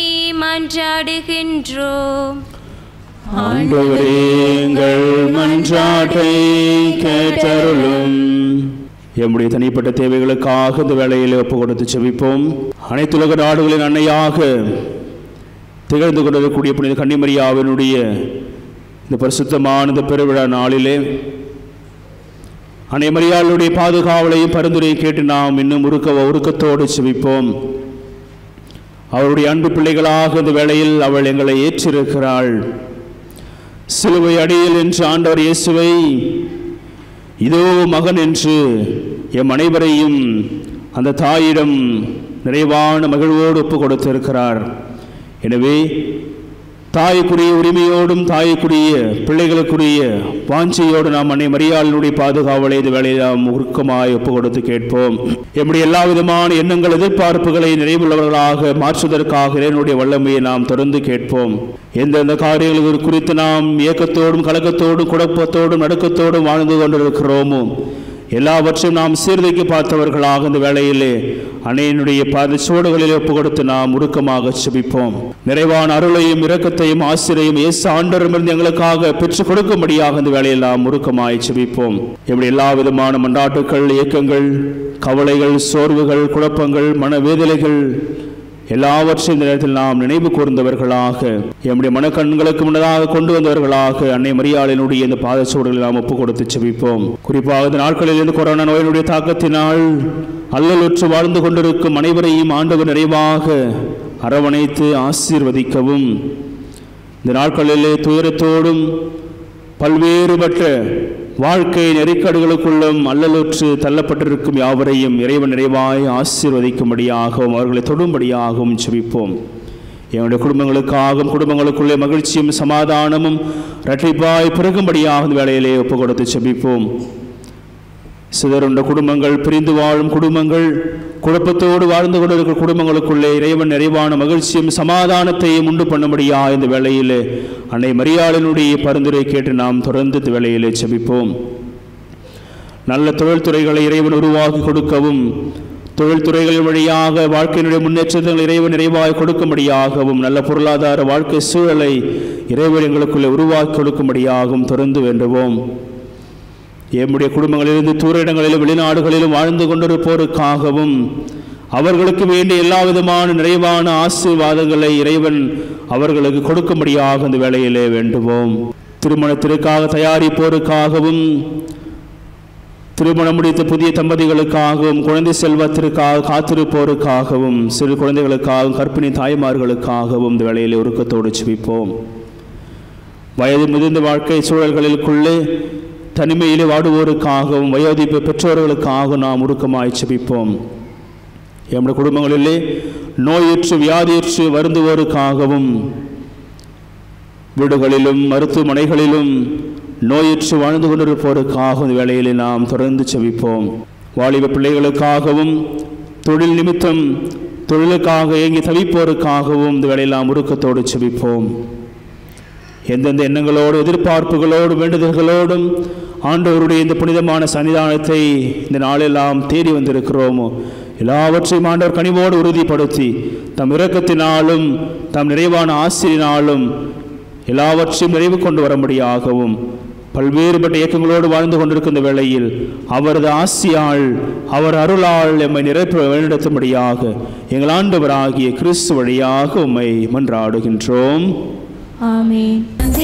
மன்றாடுகின்றோம். ஆண்டவரே எங்கள் மன்றாட்டை கேட்டருளும். எம்முடைய தனிப்பட்ட தேவைகளுக்காக இந்த வேளையில் ஒப்பு கொடுத்து செபிப்போம். அனைத்துலக நாடுகளின் அன்னையாக திகழ்ந்து கொண்டிருக்கக்கூடிய புனித கன்னிமரியாவினுடைய இந்த பரிசுத்தமான இந்த பெருவிழா நாளிலே அன்னை மரியாளுடைய பாதுகாவலையும் பரிந்துரையை கேட்டு நாம் இன்னும் உருக்கத்தோடு செபிப்போம். அவருடைய அன்பு பிள்ளைகளாக இந்த வேளையில் அவள் எங்களை ஏற்றிருக்கிறாள். சிலுவை அடியில் என்று ஆண்டவர் இயேசுவை இதோ மகன் என்று எம் அனைவரையும் அந்த தாயிடம் நிறைவான மகிழ்வோடு ஒப்பு கொடுத்திருக்கிறார். எனவே தாய்க்குரிய உரிமையோடும் தாய்க்குரிய பிள்ளைகளுக்குரிய வாஞ்சையோடு நாம் அன்னை மரியாளினுடைய பாதுகாவலை இந்த வேளையில் நாம் உருக்கமாய் ஒப்பு கொடுத்து கேட்போம். எம்முடைய எல்லா விதமான எண்ணங்கள், எதிர்பார்ப்புகளை நிறைவுள்ளவர்களாக மாற்றுவதற்காக என்னுடைய வல்லமையை நாம் தொடர்ந்து கேட்போம். எந்தெந்த காரியங்கள் குறித்து நாம் ஏக்கத்தோடும் கலக்கத்தோடும் குழப்பத்தோடும் நடுக்கத்தோடும் வாழ்ந்து கொண்டிருக்கிறோமோ எல்லாவற்றையும் நாம் சீர்தூக்கி பார்த்தவர்களாக இந்த வேளையிலே அன்னையினுடைய பாதச்சுவடுகளில் ஒப்பு கொடுத்து நாம் உருக்கமாக செபிப்போம். நிறைவான அருளையும் இரக்கத்தையும் ஆசிரியையும் இயேசு ஆண்டவரிடமிருந்து எங்களுக்காக பெற்றுக் கொடுக்கும்படியாக இந்த வேளையில் நாம் உருக்கமாய் செபிப்போம். இப்படி எல்லா விதமான மன்றாட்டுக்கள், இயக்கங்கள், கவலைகள், சோர்வுகள், குழப்பங்கள், மனவேதனைகள் எல்லாவற்றையும் இந்த நேரத்தில் நாம் நினைவு கூர்ந்தவர்களாக எம்முடைய மனக்கண்களுக்கு முன்னதாக கொண்டு வந்தவர்களாக அன்னை மரியாளினுடைய இந்த பாதச்சூடுகளை நாம் ஒப்பு கொடுத்து செபிப்போம். குறிப்பாக இந்த நாட்களில் இருந்து கொரோனா நோயினுடைய தாக்கத்தினால் அல்லலுற்று வாழ்ந்து கொண்டிருக்கும் அனைவரையும் ஆண்டவர் நிறைவாக அரவணைத்து ஆசீர்வதிக்கவும், இந்த நாட்களிலே துயரத்தோடும் பல்வேறுபட்ட வாழ்க்கை நெருக்கடிகளுக்குள்ளும் அல்லலுற்று தள்ளப்பட்டிருக்கும் யாவரையும் இறைவன் நிறைவாய் ஆசீர்வதிக்கும்படியாகவும் அவர்களை தொடும்படியாகவும் செபிப்போம். எங்களுடைய குடும்பங்களுக்காகவும் குடும்பங்களுக்குள்ளே மகிழ்ச்சியும் சமாதானமும் இரட்டிப்பாய் பிறகும்படியாக வேளையிலே ஒப்பு கொடுத்து செபிப்போம். சிதறுண்ட குடும்பங்கள், பிரிந்து வாழும் குடும்பங்கள், குழப்பத்தோடு வாழ்ந்து கொண்டிருக்கிற குடும்பங்களுக்குள்ளே இறைவன் நிறைவான மகிழ்ச்சியும் சமாதானத்தையும் உண்டு பண்ணும்படியா இந்த வேளையிலே அன்னை மரியாளினுடைய பரிந்துரை கேட்டு நாம் தொடர்ந்து இந்த வேளையிலே செபிப்போம். நல்ல தொழில்துறைகளை இறைவன் உருவாக்கி கொடுக்கவும், தொழில்துறைகள் வழியாக வாழ்க்கையினுடைய முன்னேற்றங்கள் இறைவன் நிறைவாக கொடுக்கும்படியாகவும், நல்ல பொருளாதார வாழ்க்கை சூழலை இறைவன் எங்களுக்குள்ளே உருவாக்கி கொடுக்கும்படியாகவும் தொடர்ந்து வேண்டுவோம். எம்முடைய குடும்பங்களிலிருந்து தூர இடங்களிலும் வெளிநாடுகளிலும் வாழ்ந்து கொண்டிருப்போருக்காகவும் அவர்களுக்கு வேண்டிய எல்லா விதமான நிறைவான ஆசீர்வாதங்களை இறைவன் அவர்களுக்கு கொடுக்கும்படியாக இந்த வேளையிலே வேண்டுவோம். திருமணத்திற்காக தயாரிப்போருக்காகவும், திருமணம் முடித்த புதிய தம்பதிகளுக்காகவும், குழந்தை செல்வத்திற்காக காத்திருப்போருக்காகவும், சிறு குழந்தைகளுக்காகவும், கர்ப்பிணி தாய்மார்களுக்காகவும் இந்த வேளையிலே உருக்கத்தோடு செபிப்போம். வயது முதிர்ந்த வாழ்க்கை சூழல்களுக்குள்ளே தனிமையிலே வாடுவோருக்காகவும் வயோதிப்பு பெற்றோர்களுக்காக நாம் உருக்கமாய் செபிப்போம். எம்முடைய குடும்பங்களிலே நோயுற்று வியாதியுற்று வருந்துவோருக்காகவும் வீடுகளிலும் மருத்துவமனைகளிலும் நோயுற்று வாழ்ந்து கொண்டிருப்போருக்காகவும் இந்த வேளையிலே நாம் தொடர்ந்து செபிப்போம். வாலிப பிள்ளைகளுக்காகவும் தொழில் நிமித்தம் தொழிலுக்காக ஏங்கி தவிப்போருக்காகவும் இந்த வேளையில் நாம் உருக்கத்தோடு செபிப்போம். எந்தெந்த எண்ணங்களோடு எதிர்பார்ப்புகளோடு வேண்டுதல்களோடும் ஆண்டவருடைய இந்த புனிதமான சன்னிதானத்தை இந்த நாளெல்லாம் தேடி வந்திருக்கிறோமோ எல்லாவற்றையும் ஆண்டவர் கனிவோடு உறுதிப்படுத்தி தம் இரக்கத்தினாலும் தம் நிறைவான ஆசிரியினாலும் எல்லாவற்றையும் நிறைவு கொண்டு வரும்படியாகவும் பல்வேறுபட்ட இயக்கங்களோடு வாழ்ந்து கொண்டிருக்கின்ற வேளையில் அவரது ஆசியால் அவர் அருளால் எம்மை நிறைவு வழிநடத்தும்படியாக எங்கள் ஆண்டவராகிய கிறிஸ்து வழியாக உம்மை மன்றாடுகின்றோம். ஆமென்.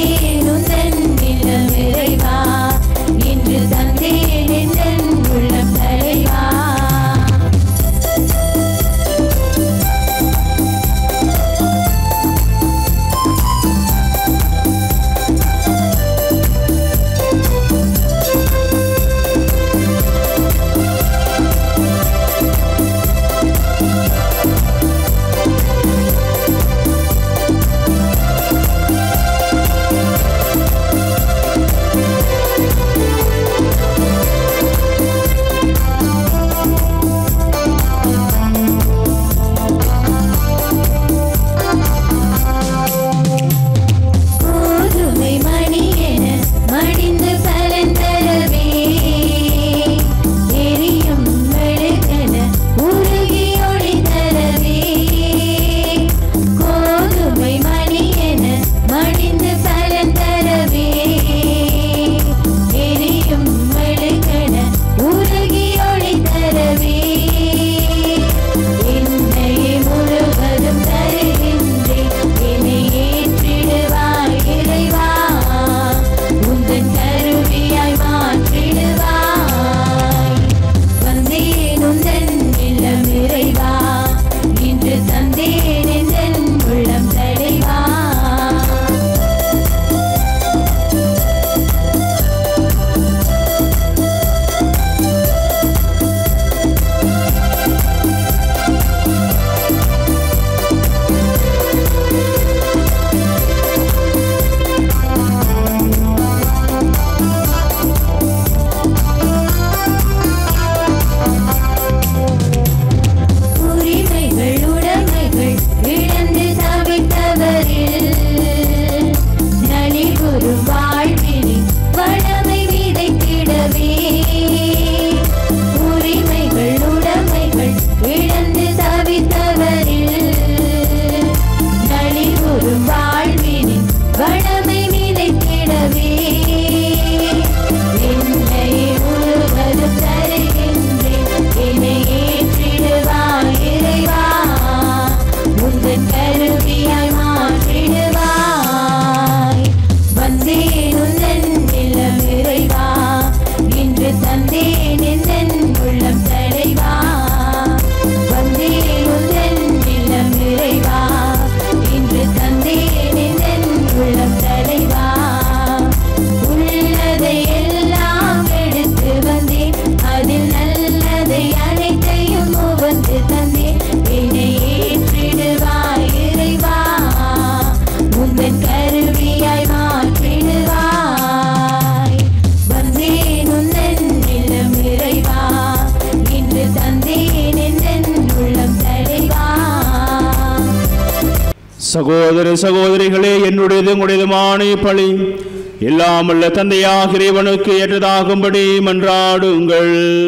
சகோதர சகோதரிகளே, என்னுடையது உங்களுடையதுமான பழி எல்லாம் உள்ள தந்தையாக இறைவனுக்கு ஏற்றதாகும்படி மன்றாடுங்கள்.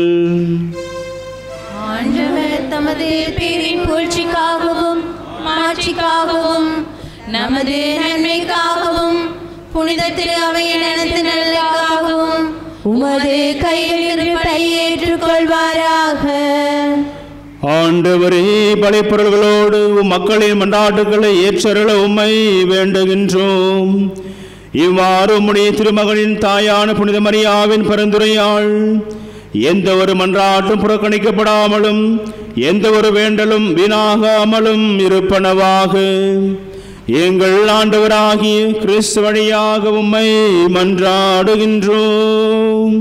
ஆண்டவர் தமது பேரின் புகழ்ச்சிக்காகவும் மாட்சிக்காகவும் நமது நன்மைக்காகவும் புனித திரு அவையின் அனைத்து நலனுக்காகவும் உமது கையிலிருப்பை ஏற்றுக்கொள்வாராக. ஆண்டவரே, பலிப்பொருள்களோடு மக்களின் மன்றாட்டுகளை ஏற்றருள உம்மை வேண்டுகின்றோம். இவ்வாறு உம்முடைய திருமகனின் தாயான புனித மரியாவின் பரிந்துரையால் எந்த ஒரு மன்றாட்டும் புறக்கணிக்கப்படாமலும் எந்த ஒரு வேண்டலும் வீணாகாமலும் இருப்பனவாக. எங்கள் ஆண்டவராகிய கிறிஸ்து வழியாக உம்மை மன்றாடுகின்றோம்.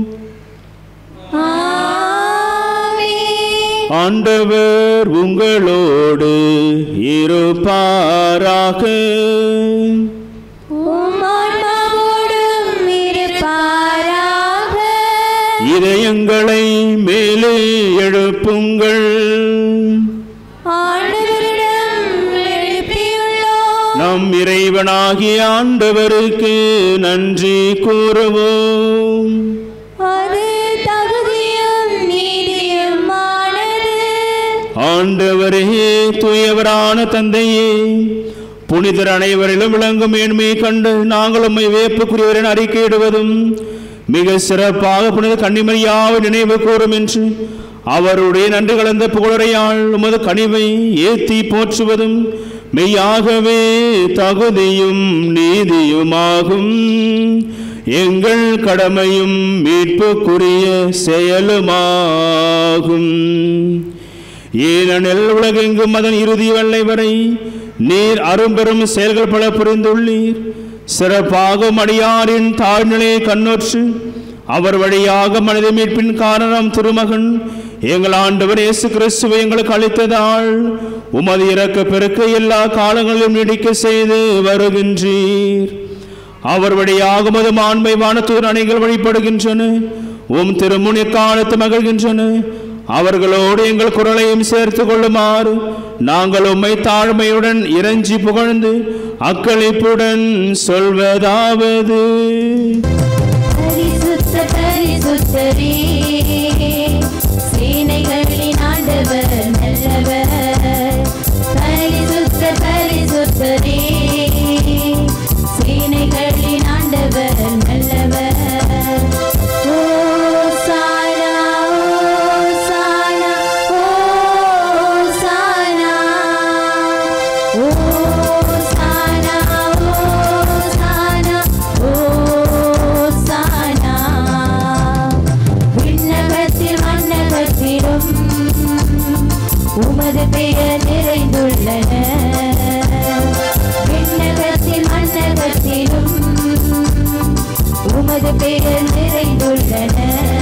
ஆண்டவர் உங்களோடு இருப்பாராக. இதயங்களை மேலே எழுப்புங்கள். நம் இறைவனாகிய ஆண்டவருக்கு நன்றி கூறுவோம். ஆண்டவரே, தூயவரான தந்தையே, புனிதர் அனைவரிலும் விளங்கும் மேன்மையை கண்டு நாங்கள் உம்மை வியப்புக்குரியவர் என அறிக்கையிடுவதும் மிக சிறப்பாக புனித கன்னிமரியாவை நினைவு கூறும் என்று அவருடைய நன்றி கலந்த புகழுரையால் உமது கனிவை ஏத்தி போற்றுவதும் மெய்யாகவே தகுதியும் நீதியுமாகும். எங்கள் கடமையும் மீட்புக்குரிய செயலுமாகும். ஏனெனில் உலகெங்கும் அதன் இறுதி வெள்ளை வரை நீர் அரும்பெரும் செயல்கள் பல புரிந்துள்ளீர். சிறப்பாக அடியாரின் தாழ்நிலையை கண்ணோற்று அவர் வழியாக மனித மீட்பின் காரணம் திருமகன் எங்கள் ஆண்டவர் இயேசு கிறிஸ்துவை எங்களுக்கு அளித்ததால் உமது இரக்க பெருக்க எல்லா காலங்களிலும் நீடிக்க செய்து வருகின்றீர். அவர் வழியாக உமது மாண்பை வானத்தூர் அணைகள் வழிபடுகின்றன. உம் திருமுன் காலத்து மகிழ்கின்றன. அவர்களோடு எங்கள் குரலையும் சேர்த்து கொள்ளுமாறு நாங்கள் உம்மை தாழ்மையுடன் இறைஞ்சி புகழ்ந்து அக்களிப்புடன் சொல்வதாவது: சேனைகளின் ஆண்டவர் நல்லவர். பரிசுத்தர் பரிசுத்தரே, சேனைகளின் ஆண்டவர் நல்லவர். உமது பெயர் நிறைந்துள்ளன. விண்ணகத்தில் மண்ணகத்திலும் உமது பெயர் நிறைந்துள்ளன.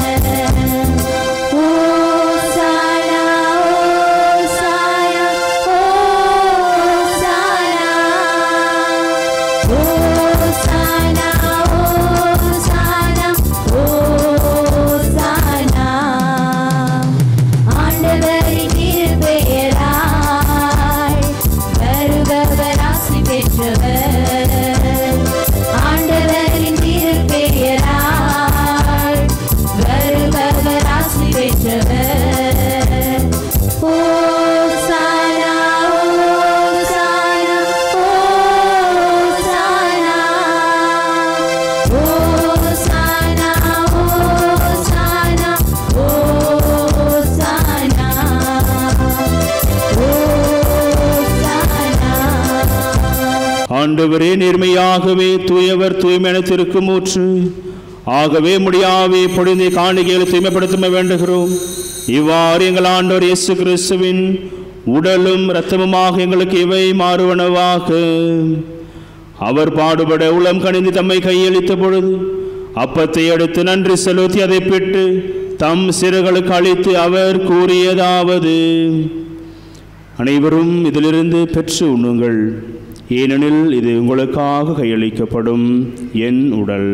ஆண்டவரே, நேர்மையாகவே தூயவர் தூய்மையத்திற்கும் ஊற்று. ஆகவே முடியாவே பொழுதை காணிக்கைகளை தூய்மைப்படுத்த வேண்டுகிறோம். இவ்வாறு எங்கள் ஆண்டவர் இயேசு கிறிஸ்துவின் உடலும் இரத்தமுமாக எங்களுக்கு இவை மாறுவனவாக. அவர் பாடுபட உளம் கணிந்து தம்மை கையளித்த பொழுது அப்பத்தை எடுத்து நன்றி செலுத்தி அதை பெற்று தம் சிறுகளுக்கு அளித்து அவர் கூறியதாவது: அனைவரும் இதிலிருந்து பெற்று உண்ணுங்கள், ஏனெனில் இது உங்களுக்காக கையளிக்கப்படும் என் உடல்.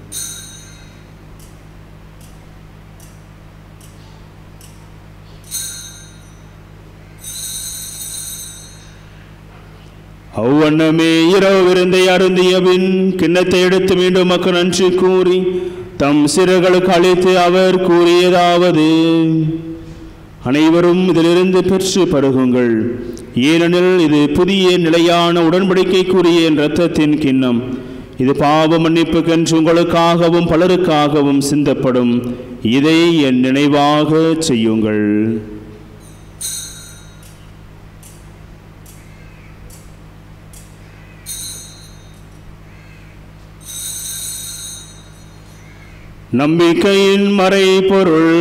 அவ்வண்ணமே இரவு விருந்தை அருந்திய பின் கிண்ணத்தை எடுத்து மீண்டும் மக்கள் நன்றி கூறி தம் சிறுகளுக்கு அளித்து அவர் கூறியதாவது: அனைவரும் இதிலிருந்து பெற்று பருகுங்கள், ஏனெனில் இது புதிய நிலையான உடன்படிக்கைக்குரிய என் இரத்தத்தின் கிண்ணம். இது பாவ மன்னிப்புக்கென்று உங்களுக்காகவும் பலருக்காகவும் சிந்தப்படும். இதை என் நினைவாக செய்யுங்கள். நம்பிக்கையின் மறைபொருள்.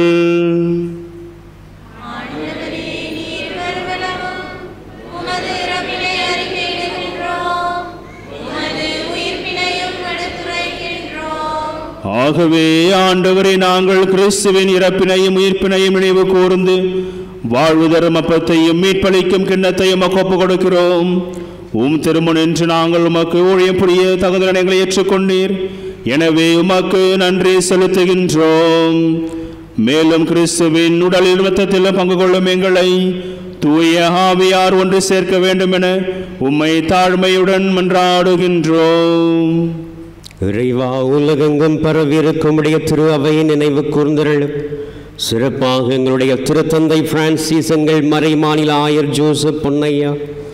ஆகவே ஆண்டவரை நாங்கள் கிறிஸ்துவின் இறப்பினையும் உயிர்ப்பினையும் நினைவு கூர்ந்து வாழ்வு தரும் அப்பத்தையும் மீட்பளிக்கும் கிண்ணத்தையும் ஒப்பு கொடுக்கிறோம். திருமணம் என்று நாங்கள் உமக்கு ஊழியம் புரிய தகுதிகளை ஏற்றுக்கொண்டீர். எனவே உமக்கு நன்றி செலுத்துகின்றோம். மேலும் கிறிஸ்துவின் உடலில் இரத்தத்தில் பங்கு கொள்ளும் எங்களை தூய ஆவியார் ஒன்று சேர்க்க வேண்டும் என உம்மை தாழ்மையுடன் மன்றாடுகின்றோம். இறைவா, உலகெங்கும் பரவியிருக்கும் உடைய திரு அவையை நினைவு கூர்ந்தருளும். சிறப்பாக எங்களுடைய திருத்தந்தை பிரான்சிஸ், எங்கள் மறை மாநில ஆயர் ஜோசப் பொன்னையா,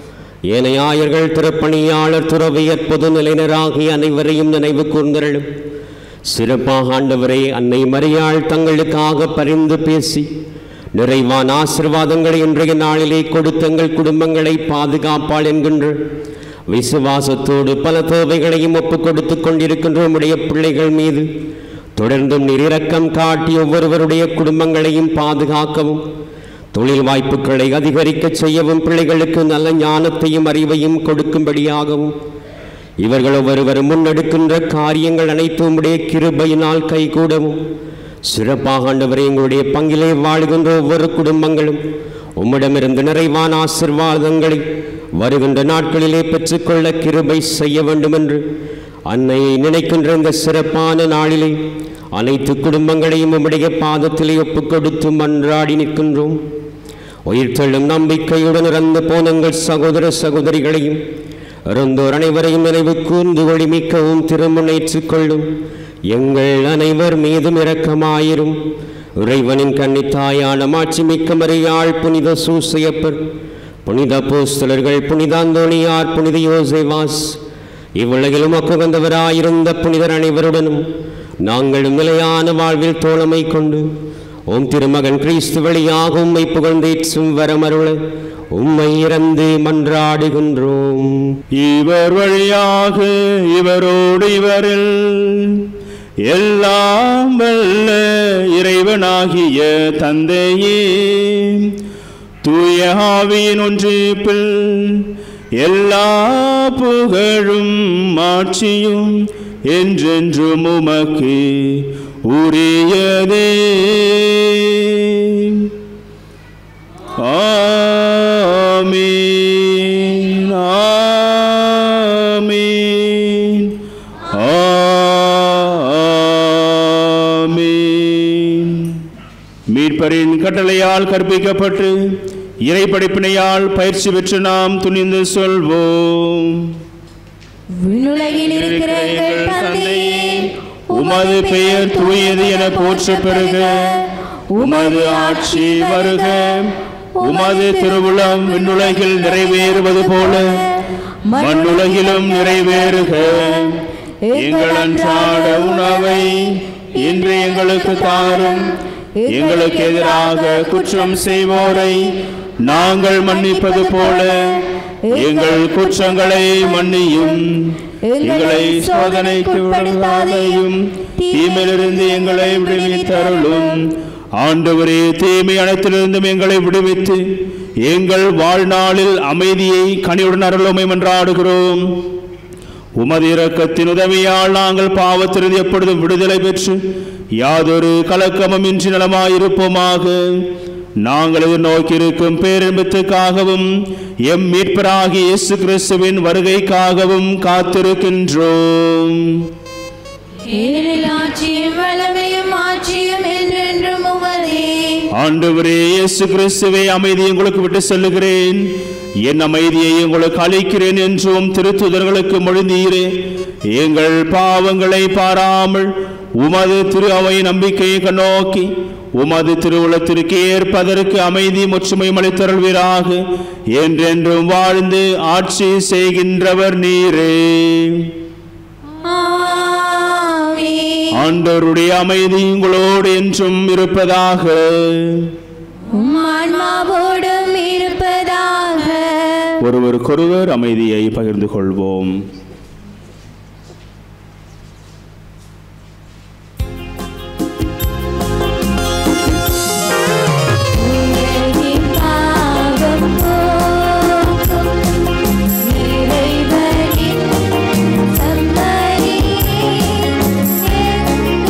ஏனைய ஆயர்கள், திருப்பணியாளர், துறவியர், பொது நிலையினராகிய அனைவரையும் நினைவு கூர்ந்தருளும். சிறப்பாக ஆண்டவரே, அன்னை மரியாள் தங்களுக்காக பரிந்து பேசி நிறைவான ஆசீர்வாதங்களை இன்றைய நாளிலே கொடுத்தங்கள் குடும்பங்களை பாதுகாப்பாள் என்கின்ற விசுவாசத்தோடு பல தேவைகளையும் ஒப்புக் கொடுத்து கொண்டிருக்கின்ற உம்முடைய பிள்ளைகள் மீது தொடர்ந்தும் நீர் இரக்கம் காட்டி ஒவ்வொருவருடைய குடும்பங்களையும் பாதுகாக்கவும், தொழில் வாய்ப்புகளை அதிகரிக்க செய்யவும், பிள்ளைகளுக்கு நல்ல ஞானத்தையும் அறிவையும் கொடுக்கும்படியாகவும், இவர்கள் ஒவ்வொருவரும் முன்னெடுக்கின்ற காரியங்கள் அனைத்தும் உம்முடைய கிருபையினால் கைகூடவும், சிறப்பாக ஆண்டவரே, எங்களுடைய பங்கிலே வாழ்கின்ற ஒவ்வொரு குடும்பங்களும் உம்மிடமிருந்து நிறைவான ஆசீர்வாதங்களை வருகின்ற நாட்களிலே பெற்றுக்கொள்ள கிருபை செய்ய வேண்டும் என்று அன்னையை நினைக்கின்ற இந்த சிறப்பான நாளிலே அனைத்து குடும்பங்களையும் உம்முடைய பாதத்திலே ஒப்புக் கொடுத்து மன்றாடி நிற்கின்றோம். உயிர்த்தெழும் நம்பிக்கையுடன் இறந்து போன எங்கள் சகோதர சகோதரிகளையும் இறந்தோர் அனைவரையும் நினைவு கூர்ந்து ஒளிமிக்கவும் திருமுன்னேற்றுக் கொள்ளும். எங்கள் அனைவர் மீதும் இரக்கமாயிரும். இறைவனின் கன்னித்தாயான மாட்சிமிக்க மரியாள், புனித சூசையப்பர், புனித அப்போஸ்தலர்கள், புனித அந்தோணியார், புனித யோசேவாஸ், இவ்வுலகிலும் உகந்தவராயிருந்த புனிதர் அனைவருடனும் நாங்களும் நிலையான வாழ்வில் தோழமை கொண்டு உம் திருமகன் கிறிஸ்து வழியாக உம்மை புகழ்ந்தேற்றும் வரமருள உம்மை இறந்து மன்றாடுகின்றோம். இவர் வழியாக இவரோடு இவரில் எல்லாம் வல்ல இறைவனாகிய தந்தையே, தூய ஆவியின் ஒன்றிப்பில் எல்லா புகழும் ஆட்சியும் என்றென்றும் உமக்கு உரியதே. ஆமீன், ஆமீன், ஆமீன். மீட்பரின் கட்டளையால் கற்பிக்கப்பட்டு இறை படிப்பினையால் பயிற்சி பெற்று நாம் துணிந்து சொல்வோம். விண்ணுலகில் இருக்கிற எங்கள் தந்தையே, உமது பெயர் தூயது என போற்ற பெறுக. உமது ஆட்சி வருக. உமது திருவுளம் விண்ணுலகில் நிறைவேறுவது போல மண்ணுலகிலும் நிறைவேறுக. எங்கள் அன்றாட உணவை இன்று எங்களுக்கு தாரும். எங்களுக்கு எதிராக குற்றம் செய்வோரை நாங்கள் மன்னிப்பது போல எங்கள் குற்றங்களை மன்னியும். எங்களை சோதனைக்கு விடாதேயும், தீமையிலிருந்து எங்களை விடுவித்தருளும். ஆண்டவரே, தீமை அனைத்திலிருந்தும் எங்களை விடுவித்து எங்கள் வாழ்நாளில் அமைதியை கனியுடன் அருளுமை மன்றாடுகிறோம். உமது இரக்கத்தின் உதவியால் நாங்கள் பாவத்திலிருந்து எப்பொழுதும் விடுதலை பெற்று யாதொரு கலக்கமும் இன்றி நலமாயிருப்போமாக. நாங்கள் எதிர்நோக்கியிருக்கும் பேரின்பத்துக்காகவும் எம் மீட்பராகிய இயேசு கிறிஸ்துவின் வருகைக்காகவும் காத்திருக்கின்றோம். ஆண்டவரே இயேசு கிறிஸ்துவே, அமைதியை உங்களுக்கு விட்டு செல்லுகிறேன், என் அமைதியை உங்களுக்கு அளிக்கிறேன் என்றும் திருத்துதர்களுக்கு மொழிந்தீரே. எங்கள் பாவங்களை பாராமல் உமது திரு அவை நம்பிக்கையை கண்ணோக்கி உமது திருவுளத்திற்கு ஏற்பதற்கு அமைதி முற்றுமையும் அளித்தருள்வீராக. என்றென்றும் வாழ்ந்து ஆட்சி செய்கின்றவர் நீரே. ஆண்டவருடைய அமைதி உங்களோடு என்றும் இருப்பதாக. ஒருவருக்கொருவர் அமைதியை பகிர்ந்து கொள்வோம். இறைவனின் சம்மரி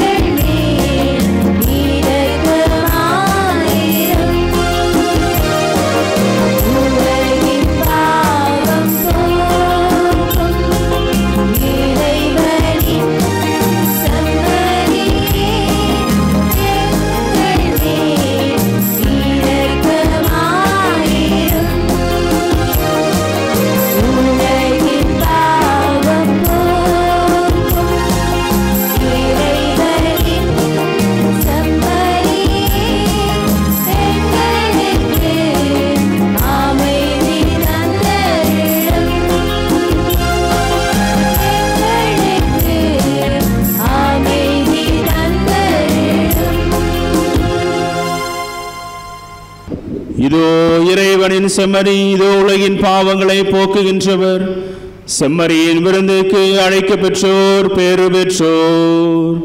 இதோ இறைவனின் செம்மறி, இதோ உலகின் பாவங்களை போக்குகின்றவர். செம்மறியின் விருந்துக்கு அழைக்க பெற்றோர் பேறு பெற்றோர்.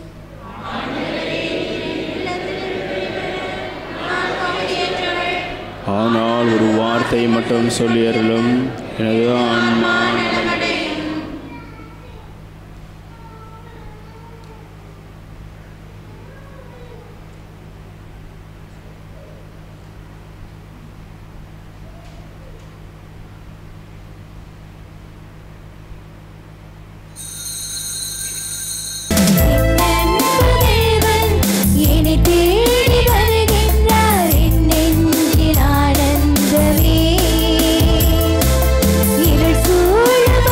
ஆனால் ஒரு வார்த்தை மட்டும் சொல்லியருளும், எனது ஆன்மா இருள் சூழ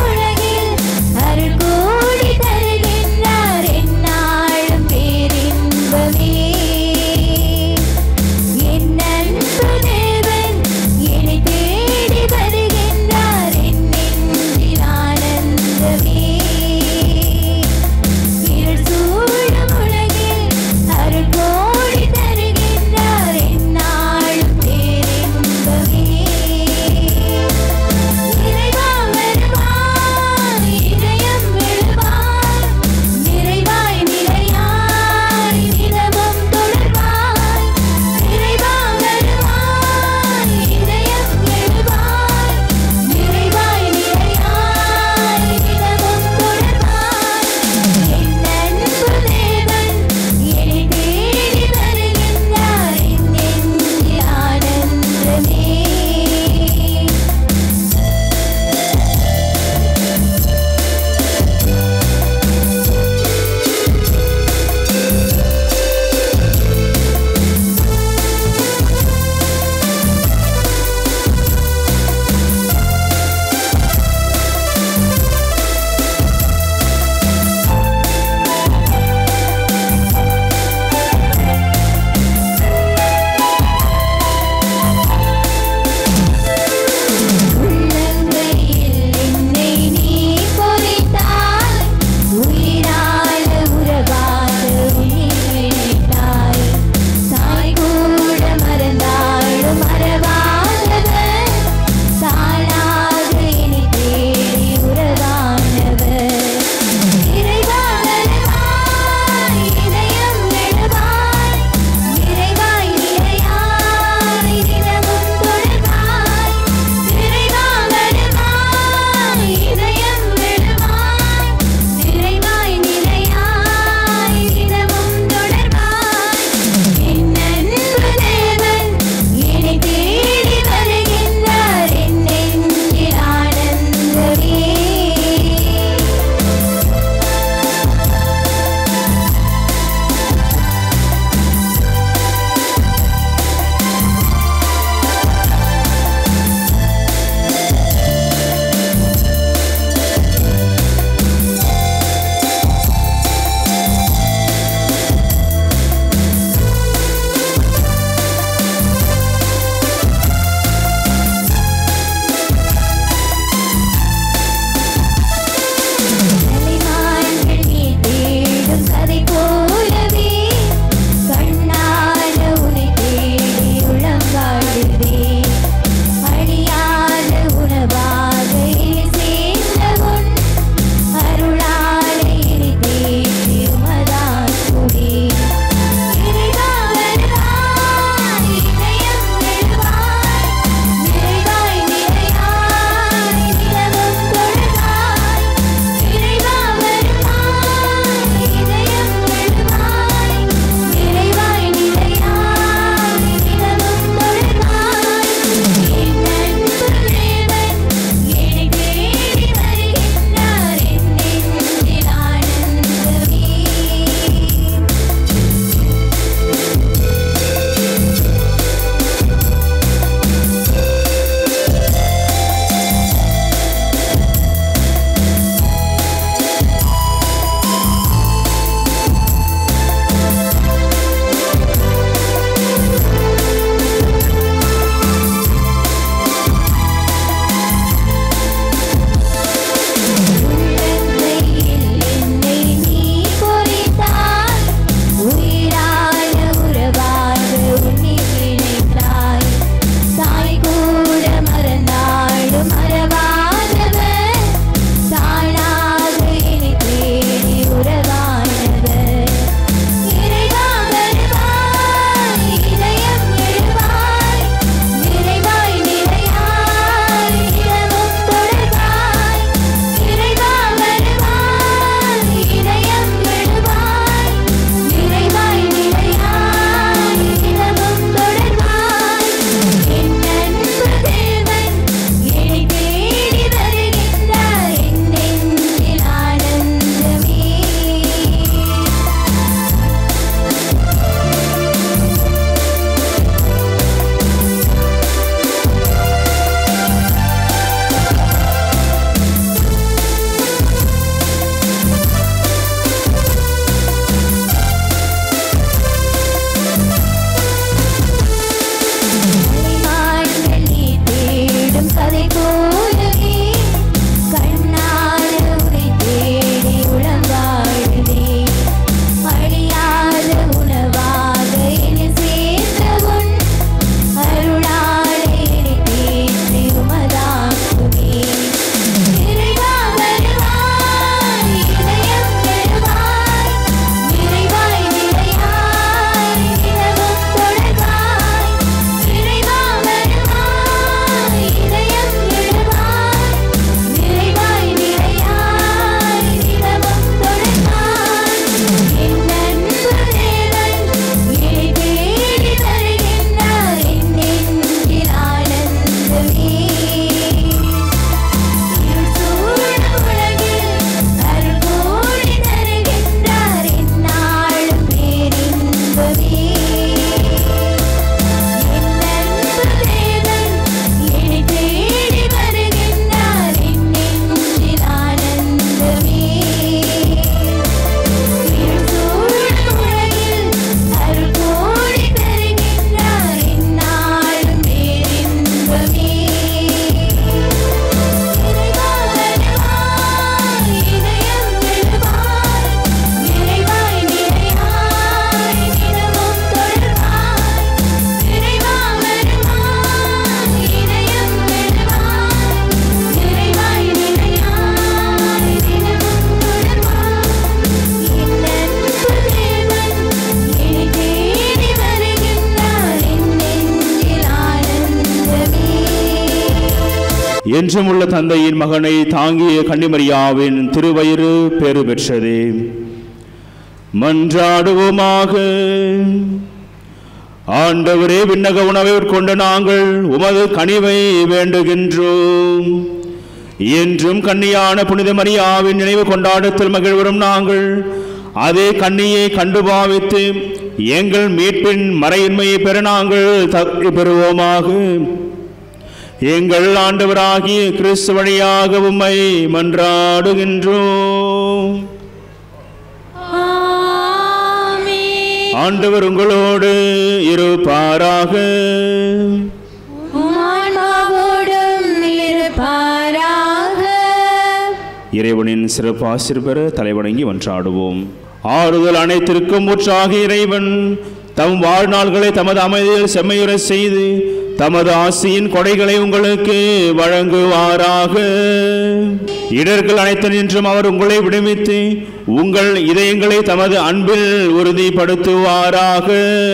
என்றும் உள்ள தந்தையின் மகனை தாங்கிய கன்னிமரியாவின் திருவயிறு பெறு பெற்றதே. மன்றாடுவோமாக. ஆண்டவரே, விண்ணக உணவை உட்கொண்ட நாங்கள் உமது கனிவை வேண்டுகின்றோம். என்றும் கன்னியான புனித மரியாவின் நினைவு கொண்டாட்டத்தில் மகிழ்வரும் நாங்கள் அதே கன்னியை கண்டு பாவித்து எங்கள் மீட்பின் மறையின்மையை பெற நாங்கள் தகுதி பெறுவோமாக. எங்கள் ஆண்டவராகிய கிறிஸ்து வழியாக உம்மை மன்றாடுகின்றோம். ஆண்டவர் உங்களோடு இருப்பாராக. இறைவனின் சிறப்பு ஆசீர் பெற தலைவணங்கி மன்றாடுவோம். ஆறுதல் அனைத்திற்கும் ஊற்றாக இறைவன் தம் வாழ்நாள்களை தமது அமைதியில் செம்மையுற செய்து தமது ஆசியின் கொடைகளை உங்களுக்கு வழங்குவாராக. இடர்கள் அனைத்து நின்றும் அவர் உங்களை விடுவித்து உங்கள் இதயங்களை தமது அன்பில் உறுதிப்படுத்துவாராக.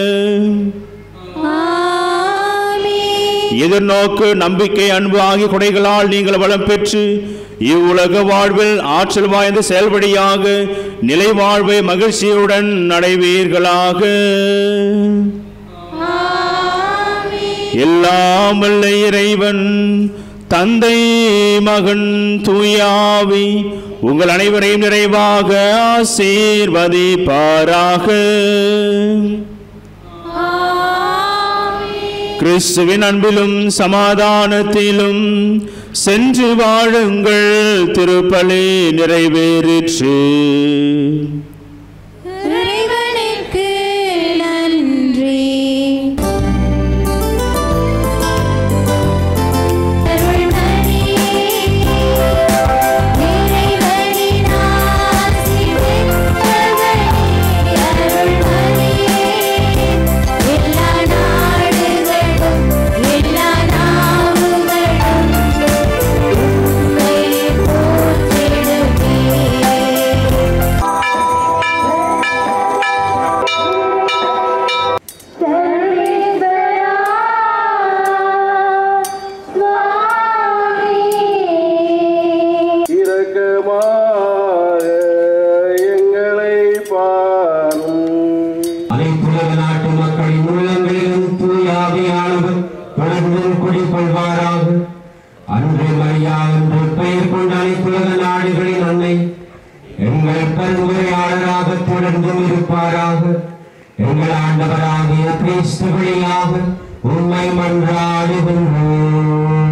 எதிர்நோக்கு, நம்பிக்கை, அன்பு ஆகிய கொடைகளால் நீங்கள் வளம் பெற்று இவ்வுலக வாழ்வில் ஆற்றல் வாய்ந்த செயல்படியாக நிலை வாழ்வை மகிழ்ச்சியுடன் அடைவீர்களாக. எல்லாம் வல்ல இறைவன் தந்தை, மகன், தூயாவி உங்கள் அனைவரையும் நிறைவாக ஆசீர்வதிப்பாராக. கிறிஸ்துவின் அன்பிலும் சமாதானத்திலும் சென்று வாழுங்கள். திருப்பலி நிறைவேறிற்று. இறைவனுக்கு நன்றி. எங்கள் ஆண்டவராகிய கிறிஸ்து வழியாக உம்மை மன்றாடுகின்றோம்.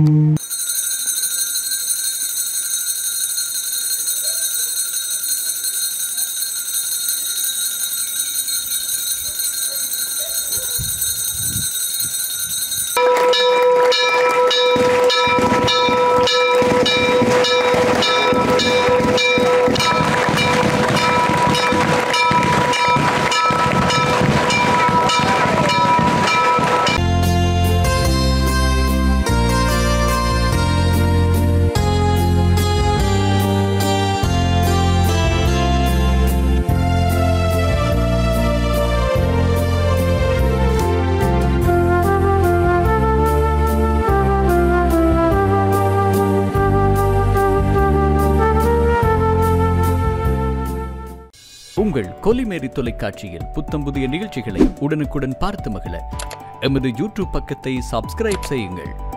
உங்கள் கொல்லிமேரி தொலைக்காட்சியில் புத்தம் புதிய நிகழ்ச்சிகளை உடனுக்குடன் பார்த்து மகிழ எமது யூடியூப் பக்கத்தை சப்ஸ்கிரைப் செய்யுங்கள்.